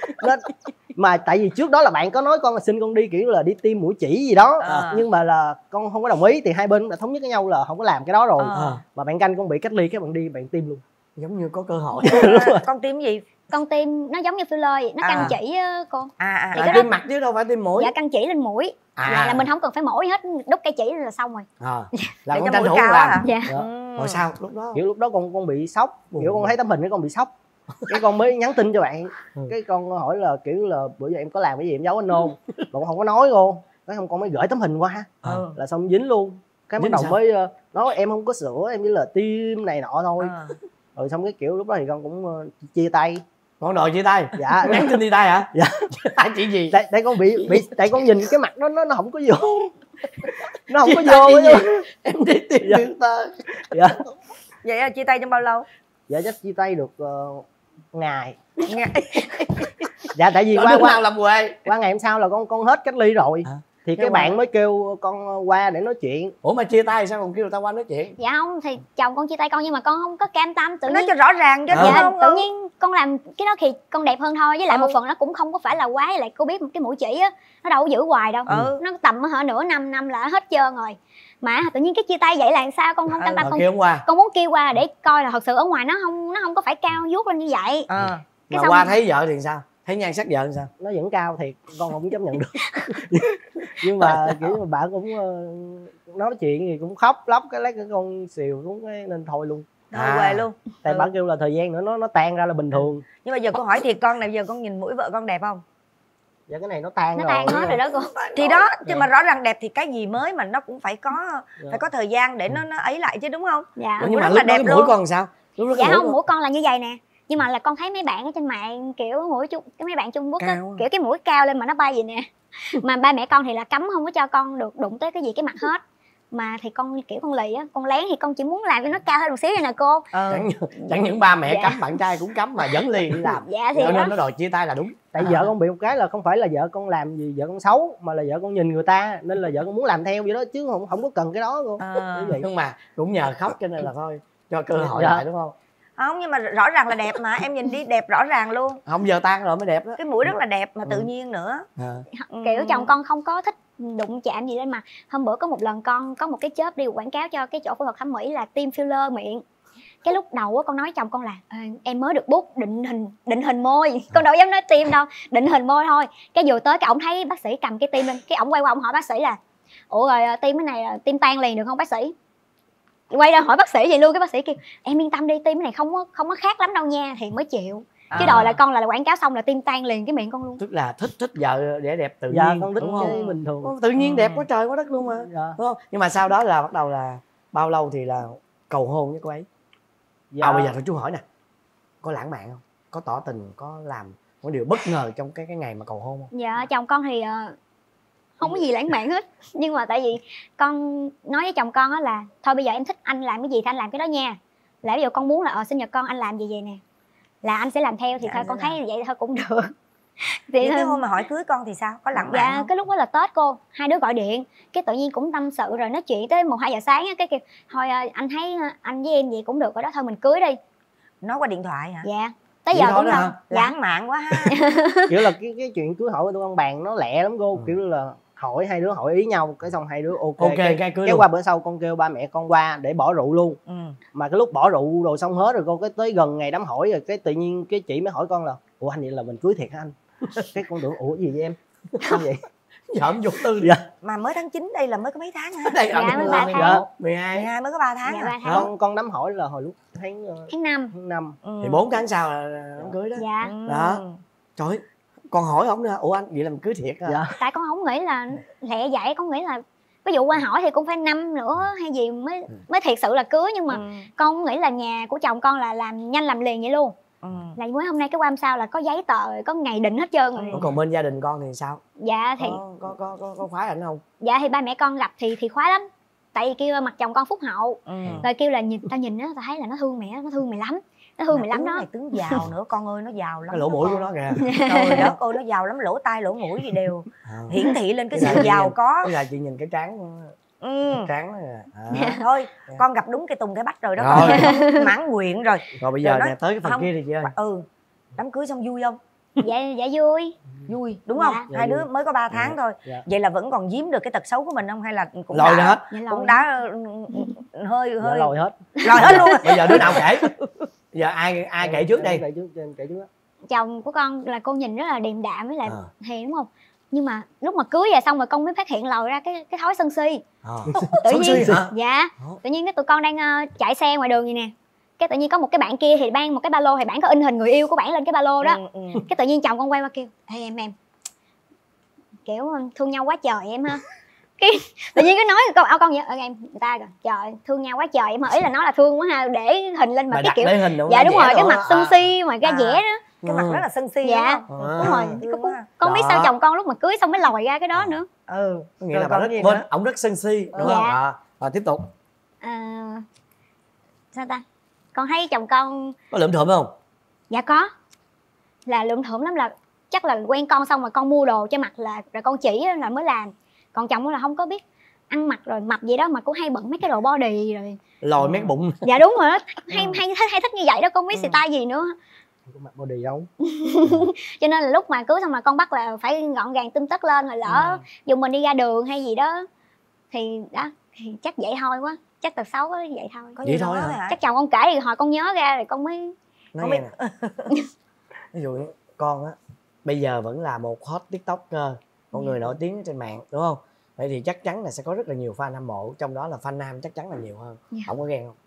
Mà tại vì trước đó là bạn có nói con là xin con đi kiểu là đi tiêm mũi chỉ gì đó, nhưng mà là con không có đồng ý, thì hai bên đã thống nhất với nhau là không có làm cái đó rồi. Mà bạn canh con bị cách ly, cái bạn đi bạn tiêm luôn, giống như có cơ hội. Con tiêm gì? Con tiêm nó giống như filler vậy, nó căng chỉ á cô. Là tiêm mặt chứ đâu phải tiêm mũi. Dạ căng chỉ lên mũi. Là mình không cần phải mổ gì hết, đút cây chỉ là xong rồi. Là con tranh thủ làm. Dạ. Rồi sao lúc đó? Kiểu lúc đó con bị sốc, kiểu con thấy tấm hình cái con bị sốc. Cái con mới nhắn tin cho bạn, cái con hỏi là kiểu là bữa giờ em có làm cái gì em giấu anh không? Con không có nói luôn. Cái không con mới gửi tấm hình qua, là xong dính luôn. Cái bắt đầu mới nói em không có sữa, em chỉ là tiêm này nọ thôi. Rồi xong cái kiểu lúc đó thì con cũng chia tay. Con đòi chia tay? Dạ. Nhắn tin chia tay hả? Dạ. Tại chuyện gì? Tại con bị tại con nhìn cái mặt nó không có vô. Nó không có vô. Em đi tìm filter. Dạ. Vậy là chia tay trong bao lâu? Dạ chắc chia tay được ngày. Dạ tại vì qua ngày hôm sau là con hết cách ly rồi. Thì cái bạn mới kêu con qua để nói chuyện. Ủa mà chia tay sao còn kêu người ta qua nói chuyện? Dạ không, thì chồng con chia tay con nhưng mà con không có cam tâm, tự nhiên nói cho rõ ràng chứ. Dạ, tự nhiên con làm cái đó thì con đẹp hơn thôi, với lại một phần nó cũng không có phải là quá, với lại cô biết cái mũi chỉ á nó đâu có giữ hoài đâu. Nó tầm nửa năm là hết trơn rồi. Mà tự nhiên cái chia tay vậy là sao con không cam tâm. Con muốn kêu qua để coi là thật sự ở ngoài nó không có phải cao vuốt lên như vậy. Mà qua thấy vợ thì sao? Thấy nhan sắc vợ thì sao? Nó vẫn cao thiệt, con không chấp nhận được. Nhưng mà kiểu mà bà cũng nói chuyện thì cũng khóc lóc, cái lấy cái con xìu xuống cái nên thôi luôn. Quê luôn. Tại bà kêu là thời gian nữa nó tan ra là bình thường. Nhưng mà giờ cô hỏi thiệt con này, giờ con nhìn mũi vợ con đẹp không? Dạ cái này nó tan rồi. Nó tan hết rồi đó cô. Thì đó, chứ mà rõ ràng đẹp thì cái gì mới mà nó cũng phải có thời gian để nó ấy lại chứ đúng không? Dạ. Nhưng mà lúc đó mũi con sao? Dạ không, mũi con là như vậy nè. Nhưng mà là con thấy mấy bạn ở trên mạng kiểu mũi mấy bạn Trung Quốc á, kiểu cái mũi cao lên mà nó bay vậy nè. Mà ba mẹ con thì là cấm không có cho con được đụng tới cái gì cái mặt hết. Mà thì con kiểu con lì á, con lén thì con chỉ muốn làm cho nó cao hơn một xíu vậy nè cô. Chẳng những ba mẹ cấm, bạn trai cũng cấm mà vẫn lì đi làm. Dạ thì nên nó đòi chia tay là đúng. Tại vợ con bị một cái là không phải là vợ con làm gì vợ con xấu, mà là vợ con nhìn người ta nên là vợ con muốn làm theo vậy đó, chứ không có cần cái đó luôn. Nhưng mà cũng nhờ khóc cho nên là thôi cho cơ hội lại đúng không? Không, nhưng mà rõ ràng là đẹp mà em nhìn đi, đẹp rõ ràng luôn. Không, giờ tan rồi mới đẹp đó. Cái mũi rất là đẹp mà tự nhiên nữa. Kiểu chồng con không có thích đụng chạm gì lên mặt. Hôm bữa có một lần con có một cái chớp đi quảng cáo cho cái chỗ phẫu thuật thẩm mỹ là tiêm filler miệng. Cái lúc đầu á con nói chồng con là em mới được bút định hình môi, con đâu dám nói tiêm đâu, định hình môi thôi. Cái vừa tới cái ổng thấy bác sĩ cầm cái tiêm lên, cái ổng quay qua ổng hỏi bác sĩ là ủa rồi tiêm cái này là tiêm tan liền được không bác sĩ? Quay ra hỏi bác sĩ vậy luôn, cái bác sĩ kêu em yên tâm đi, tiêm cái này không có khác lắm đâu nha, thì mới chịu. Chứ đòi là con là quảng cáo xong là tiêm tan liền cái miệng con luôn. Tức là thích vợ để đẹp tự Dạ nhiên, con thích đúng không? cái bình thường. Tự nhiên đẹp quá trời quá đất luôn mà, Dạ. đúng không? Nhưng mà sau đó là bắt đầu là bao lâu thì là cầu hôn với cô ấy? Dạ. Bây giờ thôi chú hỏi nè, có lãng mạn không? Có tỏ tình, có làm một điều bất ngờ trong cái ngày mà cầu hôn không? Dạ chồng con thì không có gì lãng mạn hết. Nhưng mà tại vì con nói với chồng con á là thôi bây giờ em thích anh làm cái gì thì anh làm cái đó nha. Là ví dụ con muốn là sinh nhật con anh làm gì vậy nè, là anh sẽ làm theo, thì Dạ, thôi con thấy vậy thôi cũng được. Thì cái hôm mà hỏi cưới con thì sao, có lãng mạn dạ không? cái lúc đó là Tết cô, hai đứa gọi điện cái tự nhiên cũng tâm sự rồi nói chuyện tới 1-2 giờ sáng á, cái kêu thôi anh thấy anh với em vậy cũng được rồi đó, thôi mình cưới đi. Nói qua điện thoại hả? Dạ tới Vậy giờ thôi cũng đó đâu. hả? Dạ Lãng mạn quá ha. Kiểu là cái chuyện cưới hỏi của tụi con bàn nó lẹ lắm cô. Kiểu là hỏi hai đứa hỏi ý nhau, cái xong hai đứa ok cái cưới cái luôn. qua bữa sau con kêu ba mẹ con qua để bỏ rượu luôn. Mà cái lúc bỏ rượu rồi xong hết rồi cô, cái tới gần ngày đám hỏi rồi cái tự nhiên cái chị mới hỏi con là ủa anh vậy là mình cưới thiệt hả anh? Cái con tưởng ủa gì vậy em? Sao vậy? Giỡn vô tư đi. Mà mới tháng 9 đây là mới có mấy tháng hả? Đây dạ mới 3 tháng. 12. 12 mới có 3 tháng Dạ, à? 3 tháng. Con đám hỏi là hồi lúc tháng tháng 5. tháng 5. Thì 4 tháng sau là đám cưới đó. Dạ Đó. Trời ơi, con hỏi ổng nữa, ủa anh vậy là mình cưới thiệt hả? Dạ. tại con không nghĩ là lẹ vậy, con nghĩ là ví dụ qua hỏi thì cũng phải năm nữa hay gì mới thiệt sự là cưới. Nhưng mà con không nghĩ là nhà của chồng con là làm nhanh làm liền vậy luôn. Là mới hôm nay cái qua hôm sau là có giấy tờ, có ngày định hết trơn rồi. Còn bên gia đình con thì sao? Dạ thì Có khoái ảnh không? dạ thì ba mẹ con gặp thì khoái lắm. Tại vì kêu mặt chồng con phúc hậu. Rồi kêu là tao nhìn á, tao thấy là nó thương mẹ, nó thương mày lắm. Nó thương mày lắm đó. Này tướng giàu nữa con ơi, nó giàu lắm. Cái lỗ mũi của nó kìa. Trời đất ơi, nó giàu lắm, lỗ tai lỗ mũi gì đều hiển thị lên cái sự giàu có. Bây giờ chị nhìn cái trán trán đó kìa. Thôi con gặp đúng cái tùng cái bách rồi đó. Rồi. Con mãn nguyện rồi. Rồi bây giờ nói- nè, tới cái phần không. kia đi chị ơi. Đám cưới xong vui không? Dạ vui. Vui đúng Dạ. không? Dạ, Hai vui. đứa mới có 3 tháng thôi. Dạ. Vậy là vẫn còn giếm được cái tật xấu của mình không, hay là cũng Lòi ra hết. Dạ cũng đã hơi Dạ, lòi hết. lòi hết luôn. Bây giờ đứa nào kể? Giờ ai kể trước đây? Kể trước á. Chồng của con là cô nhìn rất là điềm đạm với lại hiền đúng không? Nhưng mà lúc mà cưới về xong rồi con mới phát hiện lòi ra cái thói sân si. Tự Sân nhiên si hả? dạ tự nhiên cái tụi con đang chạy xe ngoài đường vậy nè, cái tự nhiên có một cái bạn kia thì mang một cái ba lô, thì bạn có in hình người yêu của bạn lên cái ba lô đó. Cái tự nhiên chồng con quay qua kêu ê em kiểu thương nhau quá trời em ha. Cái tự nhiên cái nói con vậy em người ta kìa, trời thương nhau quá trời em, mà ý là nói là thương quá ha, để hình lên mà Bà cái đặt kiểu để hình đúng dạ không? đúng Vẽ rồi, cái đồ mặt á. sân si mà ra vẽ đó. Cái mặt rất là sân si Dạ đúng không? đúng rồi. Con biết Đó. sao chồng con lúc mà cưới xong mới lòi ra cái đó nữa. Ừ. Có nghĩa Rồi là còn bà gì rất nữa? bên ổng rất sân si đúng Dạ. không? Rồi tiếp tục. Sao ta, con thấy chồng con Có lượm thượm không? dạ có, là lượm thượm lắm, là chắc là quen con xong rồi con mua đồ cho mặc là rồi con chỉ là mới làm. Còn chồng là không có biết ăn mặc rồi mập gì đó, mà cũng hay bận mấy cái đồ body rồi Lòi mấy cái bụng. dạ đúng rồi đó, hay thích như vậy đó, con biết style gì nữa. Có mặt body đâu. Cho nên là lúc mà cưới xong là con bắt là phải gọn gàng tươm tất lên, rồi lỡ dù mình đi ra đường hay gì đó thì đó thì chắc vậy thôi quá, chắc tật xấu đó vậy thôi. Có Vậy gì thôi đó hả? hả? Chắc chồng con kể thì hồi con nhớ ra rồi con mới Nói nghe nè. Ví dụ con á bây giờ vẫn là một hot tiktoker, một người nổi tiếng trên mạng đúng không? Vậy thì chắc chắn là sẽ có rất là nhiều fan hâm mộ, trong đó là fan nam chắc chắn là nhiều hơn. Không có ghen không?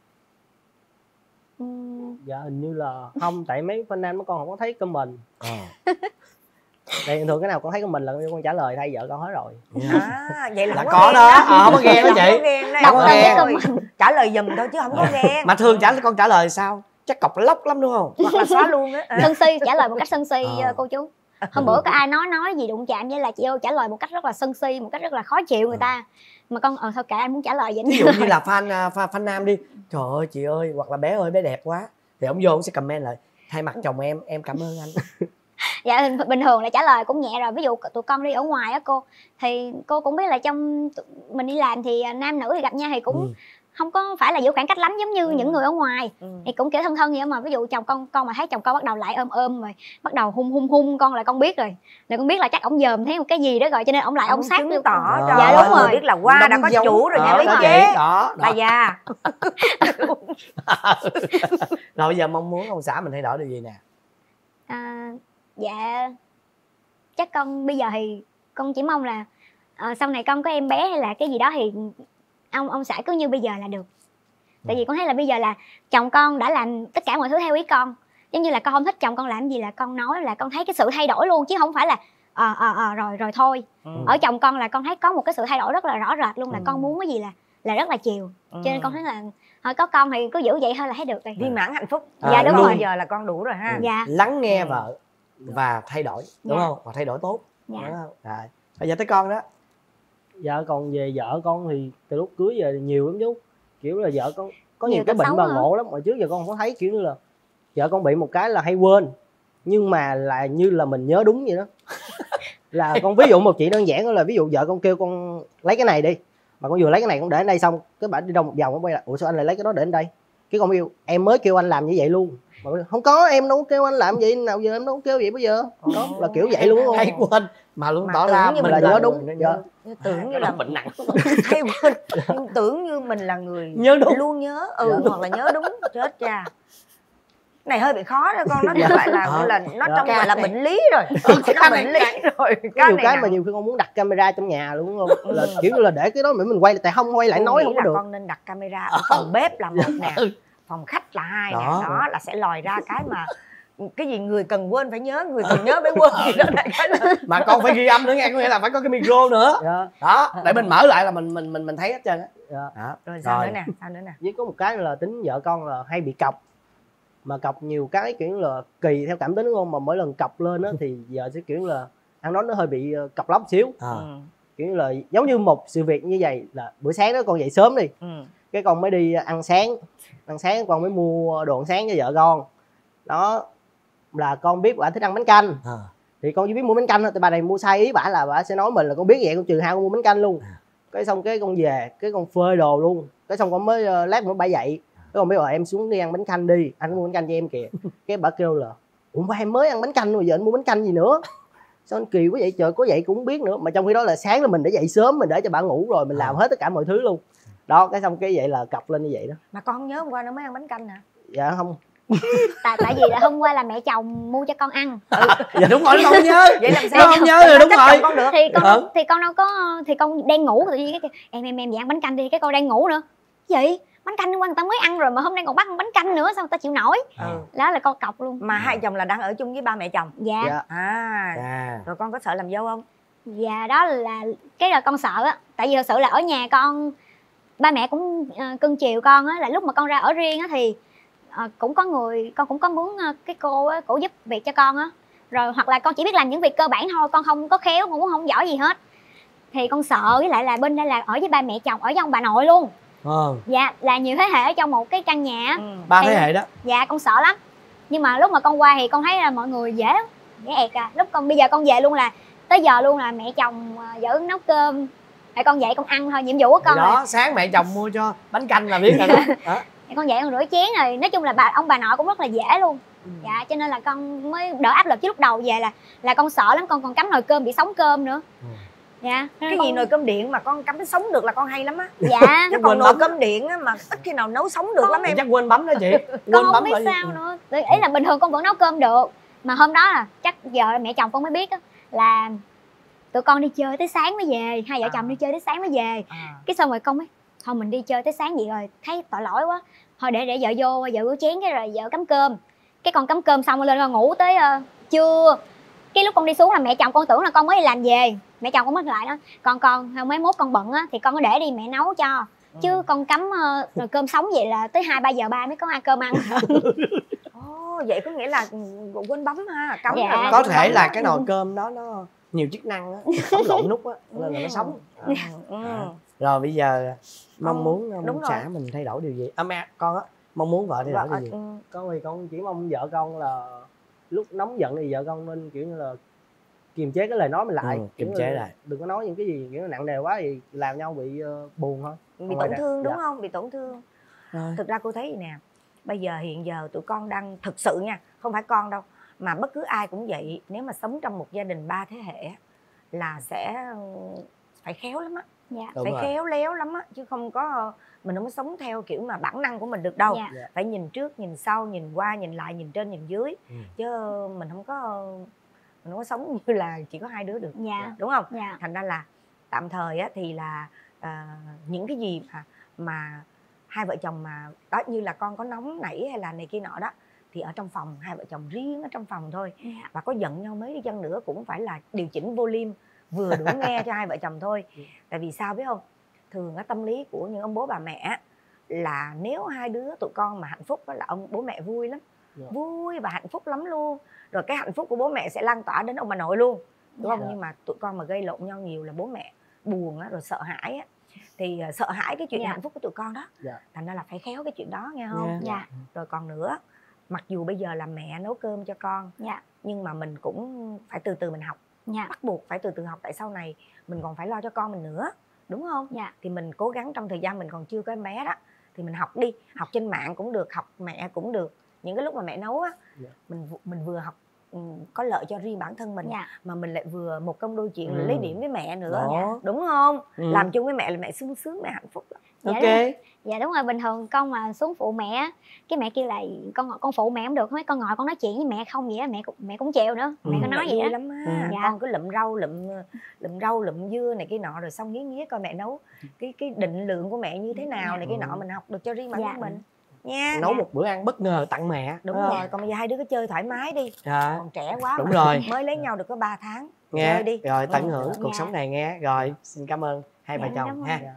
Dạ hình như là không, tại mấy fan nam của con không có thấy comment. Tại thường cái nào con thấy comment là con trả lời thay vợ con hết rồi. Vậy là Là không có ghen đó, không có ghen đó chị. Không có ghen đấy. Không có ghen. Trả lời giùm thôi chứ không có ghen. Mà thường con trả lời sao? Chắc cọc lóc lắm đúng không? Hoặc là xóa luôn á. sân si, trả lời một cách sân si cô chú. Hôm bữa có ai nói gì đụng chạm với là chị ơi trả lời một cách rất là sân si, một cách rất là khó chịu người ta, mà con thôi kệ anh muốn trả lời vậy. Ví dụ như là fan nam đi, trời ơi chị ơi, hoặc là bé ơi bé đẹp quá, thì ông vô ông sẽ comment lại thay mặt chồng em cảm ơn anh. Dạ bình thường là trả lời cũng nhẹ rồi. Ví dụ tụi con đi ở ngoài á cô, thì cô cũng biết là trong mình đi làm thì nam nữ thì gặp nhau thì cũng không có phải là giữ khoảng cách lắm giống như những người ở ngoài. Thì cũng kiểu thân thân vậy mà ví dụ chồng con mà thấy chồng con bắt đầu lại ôm rồi bắt đầu hung con là con biết rồi, là con biết là chắc ổng dòm thấy một cái gì đó rồi cho nên ổng lại ổng sát chứng tỏ cho dạ đúng rồi, biết là qua đã có chủ rồi nha, lấy chế bà già. Rồi bây giờ mong muốn ông xã mình thay đổi điều gì nè? Dạ chắc con bây giờ thì con chỉ mong là sau này con có em bé hay là cái gì đó thì ông xã cứ như bây giờ là được. Tại vì con thấy là bây giờ là chồng con đã làm tất cả mọi thứ theo ý con, giống như là con không thích chồng con làm gì là con nói, là con thấy cái sự thay đổi luôn chứ không phải là rồi thôi. Ở chồng con là con thấy có một cái sự thay đổi rất là rõ rệt luôn, là con muốn cái gì là rất là chiều. Cho nên con thấy là thôi có con thì cứ giữ vậy thôi là thấy được rồi, viên mãn hạnh phúc. Dạ đúng rồi, giờ là con đủ rồi ha. Dạ. Lắng nghe vợ và thay đổi, đúng không? Và thay đổi tốt. Dạ. Đúng không? Rồi bây giờ tới con đó. Dạ còn về vợ con thì từ lúc cưới về nhiều lắm chú, kiểu là vợ con có nhiều cái bệnh bà ngộ lắm. Hồi trước giờ con không có thấy, kiểu như là vợ con bị một cái là hay quên, nhưng mà là như là mình nhớ đúng vậy đó. Là con ví dụ một chuyện đơn giản đó là ví dụ vợ con kêu con lấy cái này đi, mà con vừa lấy cái này con để ở đây xong cái bà đi đâu một vòng con quay lại, ủa sao anh lại lấy cái đó để ở đây? Cái con yêu em mới kêu anh làm như vậy luôn. Mà không có, em đâu có kêu anh làm vậy, nào giờ em đâu có kêu vậy bây giờ. Đó là kiểu vậy luôn không? Hay quên mà luôn tỏ ra như mình là nhớ đúng. Tưởng như là bệnh nặng. hay quên, tưởng như mình là người nhớ đúng, luôn nhớ hoặc là nhớ đúng. Chết cha, này hơi bị khó đó con, nó lại là nó trong gọi là bệnh lý rồi. Nó bệnh lý rồi. Có nhiều cái mà nhiều khi con muốn đặt camera trong nhà luôn, đúng không? Là kiểu như là để cái đó mình quay, tại không quay lại nói không có được. Con nên đặt camera ở phòng bếp là một nè, phòng khách là hai nè, đó là sẽ lòi ra cái mà cái gì người cần quên phải nhớ, người cần nhớ phải quên gì đó. Mà con phải ghi âm nữa nghe, có nghĩa là phải có cái micro nữa. Đó để mình mở lại là mình thấy hết trơn á. Rồi sao nữa nè, sao nữa nè? Với có một cái là tính vợ con là hay bị cọc, mà cọc nhiều cái kiểu là kỳ theo cảm tính, đúng không? Mà mỗi lần cọc lên á thì vợ sẽ kiểu là ăn nói nó hơi bị cọc lóc xíu. Kiểu như là giống như một sự việc như vậy là bữa sáng đó con dậy sớm đi, cái con mới đi ăn sáng con mới mua đồ ăn sáng cho vợ con. Đó là con biết bà thích ăn bánh canh, thì con chỉ biết mua bánh canh thôi. Tại bà này mua sai ý bả là bả sẽ nói mình là con biết vậy, con trừ hao con mua bánh canh luôn. Cái xong cái con về cái con phơi đồ luôn, cái xong con mới lát nữa bà dậy cái con biết rồi em xuống đi ăn bánh canh đi, anh mua bánh canh cho em kìa. Cái bà kêu là ủa ba em mới ăn bánh canh rồi giờ anh mua bánh canh gì nữa, sao anh kỳ quá vậy trời, có vậy cũng không biết nữa. Mà trong khi đó là sáng là mình đã dậy sớm, mình để cho bà ngủ rồi mình làm hết tất cả mọi thứ luôn. Đó cái xong cái vậy là cọc lên như vậy đó. Mà con không nhớ hôm qua nó mới ăn bánh canh hả? Dạ không. tại vì là hôm qua là mẹ chồng mua cho con ăn. Dạ đúng rồi, con nhớ. Vậy làm sao không nhớ rồi, đúng rồi. Con được. Thì con đâu có, thì con đang ngủ tự nhiên cái em vậy ăn bánh canh đi, cái con đang ngủ nữa. Gì? Bánh canh hôm qua người ta mới ăn rồi mà hôm nay còn bắt bánh canh nữa, sao người ta chịu nổi? Đó là con cọc luôn. Mà hai chồng là đang ở chung với ba mẹ chồng? Dạ. Rồi con có sợ làm dâu không? Dạ đó là cái là con sợ á, tại vì thật sự là ở nhà con ba mẹ cũng cưng chiều con á, là lúc mà con ra ở riêng á thì cũng có người, con cũng có muốn cái cô á, cổ giúp việc cho con á, rồi hoặc là con chỉ biết làm những việc cơ bản thôi, con không có khéo, con cũng không giỏi gì hết. Thì con sợ, với lại là bên đây là ở với ba mẹ chồng, ở với ông bà nội luôn. Dạ là nhiều thế hệ ở trong một cái căn nhà. 3 thế hệ đó. Dạ con sợ lắm. Nhưng mà lúc mà con qua thì con thấy là mọi người dễ ẹt à. Lúc con bây giờ con về luôn là tới giờ luôn là mẹ chồng vợ nấu cơm, tại con dậy con ăn thôi, nhiệm vụ của con đó rồi. Sáng mẹ chồng mua cho bánh canh là biết rồi đó. Con dậy con rửa chén rồi, nói chung là ông bà nội cũng rất là dễ luôn. Dạ cho nên là con mới đỡ áp lực, chứ lúc đầu về là con sợ lắm, con còn cắm nồi cơm bị sống cơm nữa. Dạ cái gì nồi cơm điện mà con cắm sống được là con hay lắm á. Dạ chứ còn nồi cơm điện á mà ít khi nào nấu sống được lắm em. Chắc quên bấm đó chị. Con không biết sao nữa, ý là bình thường con vẫn nấu cơm được, mà hôm đó là chắc giờ mẹ chồng con mới biết á, là tụi con đi chơi tới sáng mới về, hai vợ chồng đi chơi tới sáng mới về. Cái xong rồi con mới thôi mình đi chơi tới sáng vậy rồi thấy tội lỗi quá, thôi để vợ vô, vợ rửa chén cái rồi vợ cắm cơm. Cái con cắm cơm xong rồi lên con ngủ tới trưa. Cái lúc con đi xuống là mẹ chồng con tưởng là con mới đi làm về, mẹ chồng con mới lại đó con mấy mốt con bận á thì con có để đi mẹ nấu cho, chứ con cắm rồi cơm sống vậy là tới 2-3 giờ ba mới có ai cơm ăn. Vậy có nghĩa là quên bấm ha, cắm. Có thể là cái nồi cơm đó nó nhiều chức năng á, không lộn nút á nên là nó sống. Rồi bây giờ mong muốn ông xã mình thay đổi điều gì? Mẹ con á mong muốn vợ thay đổi điều gì? Con thì con chỉ mong vợ con là lúc nóng giận thì vợ con nên kiểu như là kiềm chế cái lời nói mình lại. Kiềm chế lại, đừng có nói những cái gì kiểu nặng nề quá thì làm nhau bị buồn thôi, bị tổn thương đúng dạ. không, bị tổn thương. Rồi. Thực ra cô thấy gì nè, bây giờ hiện giờ tụi con đang thực sự nha, không phải con đâu mà bất cứ ai cũng vậy, nếu mà sống trong một gia đình 3 thế hệ là sẽ phải khéo lắm á. Dạ. Phải khéo léo lắm á, chứ không có mình không có sống theo kiểu mà bản năng của mình được đâu. Dạ. Phải nhìn trước nhìn sau, nhìn qua nhìn lại, nhìn trên nhìn dưới. Chứ mình không có sống như là chỉ có 2 đứa được. Dạ. Đúng không? Dạ. Thành ra là tạm thời á thì là những cái gì mà hai vợ chồng mà đó, như là con có nóng nảy hay là này kia nọ đó, thì ở trong phòng, hai vợ chồng riêng ở trong phòng thôi. Và có giận nhau mấy đi chăng nữa cũng phải là điều chỉnh volume vừa đủ nghe cho hai vợ chồng thôi. Tại vì sao biết không, thường cái tâm lý của những ông bố bà mẹ là nếu 2 đứa tụi con mà hạnh phúc đó là bố mẹ vui lắm, vui và hạnh phúc lắm luôn, rồi cái hạnh phúc của bố mẹ sẽ lan tỏa đến ông bà nội luôn, đúng không? Nhưng mà tụi con mà gây lộn nhau nhiều là bố mẹ buồn á, rồi sợ hãi á, thì sợ hãi cái chuyện hạnh phúc của tụi con đó. Thành ra là phải khéo cái chuyện đó nghe không? Rồi còn nữa, mặc dù bây giờ là mẹ nấu cơm cho con, nhưng mà mình cũng phải từ từ mình học. Bắt buộc phải từ từ học, tại sau này mình còn phải lo cho con mình nữa, đúng không? Thì mình cố gắng trong thời gian mình còn chưa có em bé đó thì mình học đi, học trên mạng cũng được, học mẹ cũng được. Những cái lúc mà mẹ nấu á, mình vừa học có lợi cho riêng bản thân mình, mà mình lại vừa một công đôi chuyện lấy điểm với mẹ nữa, đúng không? Làm chung với mẹ là mẹ sung sướng, mẹ hạnh phúc lắm. Ok. Dạ đúng rồi, bình thường con mà xuống phụ mẹ, cái mẹ kêu là con phụ mẹ không được, mấy con ngồi con nói chuyện với mẹ không vậy á, mẹ cũng chèo nữa, mẹ có nói gì đó lắm á. Con cứ lụm rau lụm dưa này kia nọ, rồi xong nghía coi mẹ nấu cái định lượng của mẹ như thế nào này kia nọ, mình học được cho riêng bản thân mình nha. Nấu một bữa ăn bất ngờ tặng mẹ. Đúng rồi, còn bây giờ 2 đứa cứ chơi thoải mái đi. Còn trẻ quá đúng mà. rồi, Mới lấy nhau được có 3 tháng nghe chơi đi rồi tận hưởng cuộc sống này nghe. Rồi xin cảm ơn hai vợ chồng ha.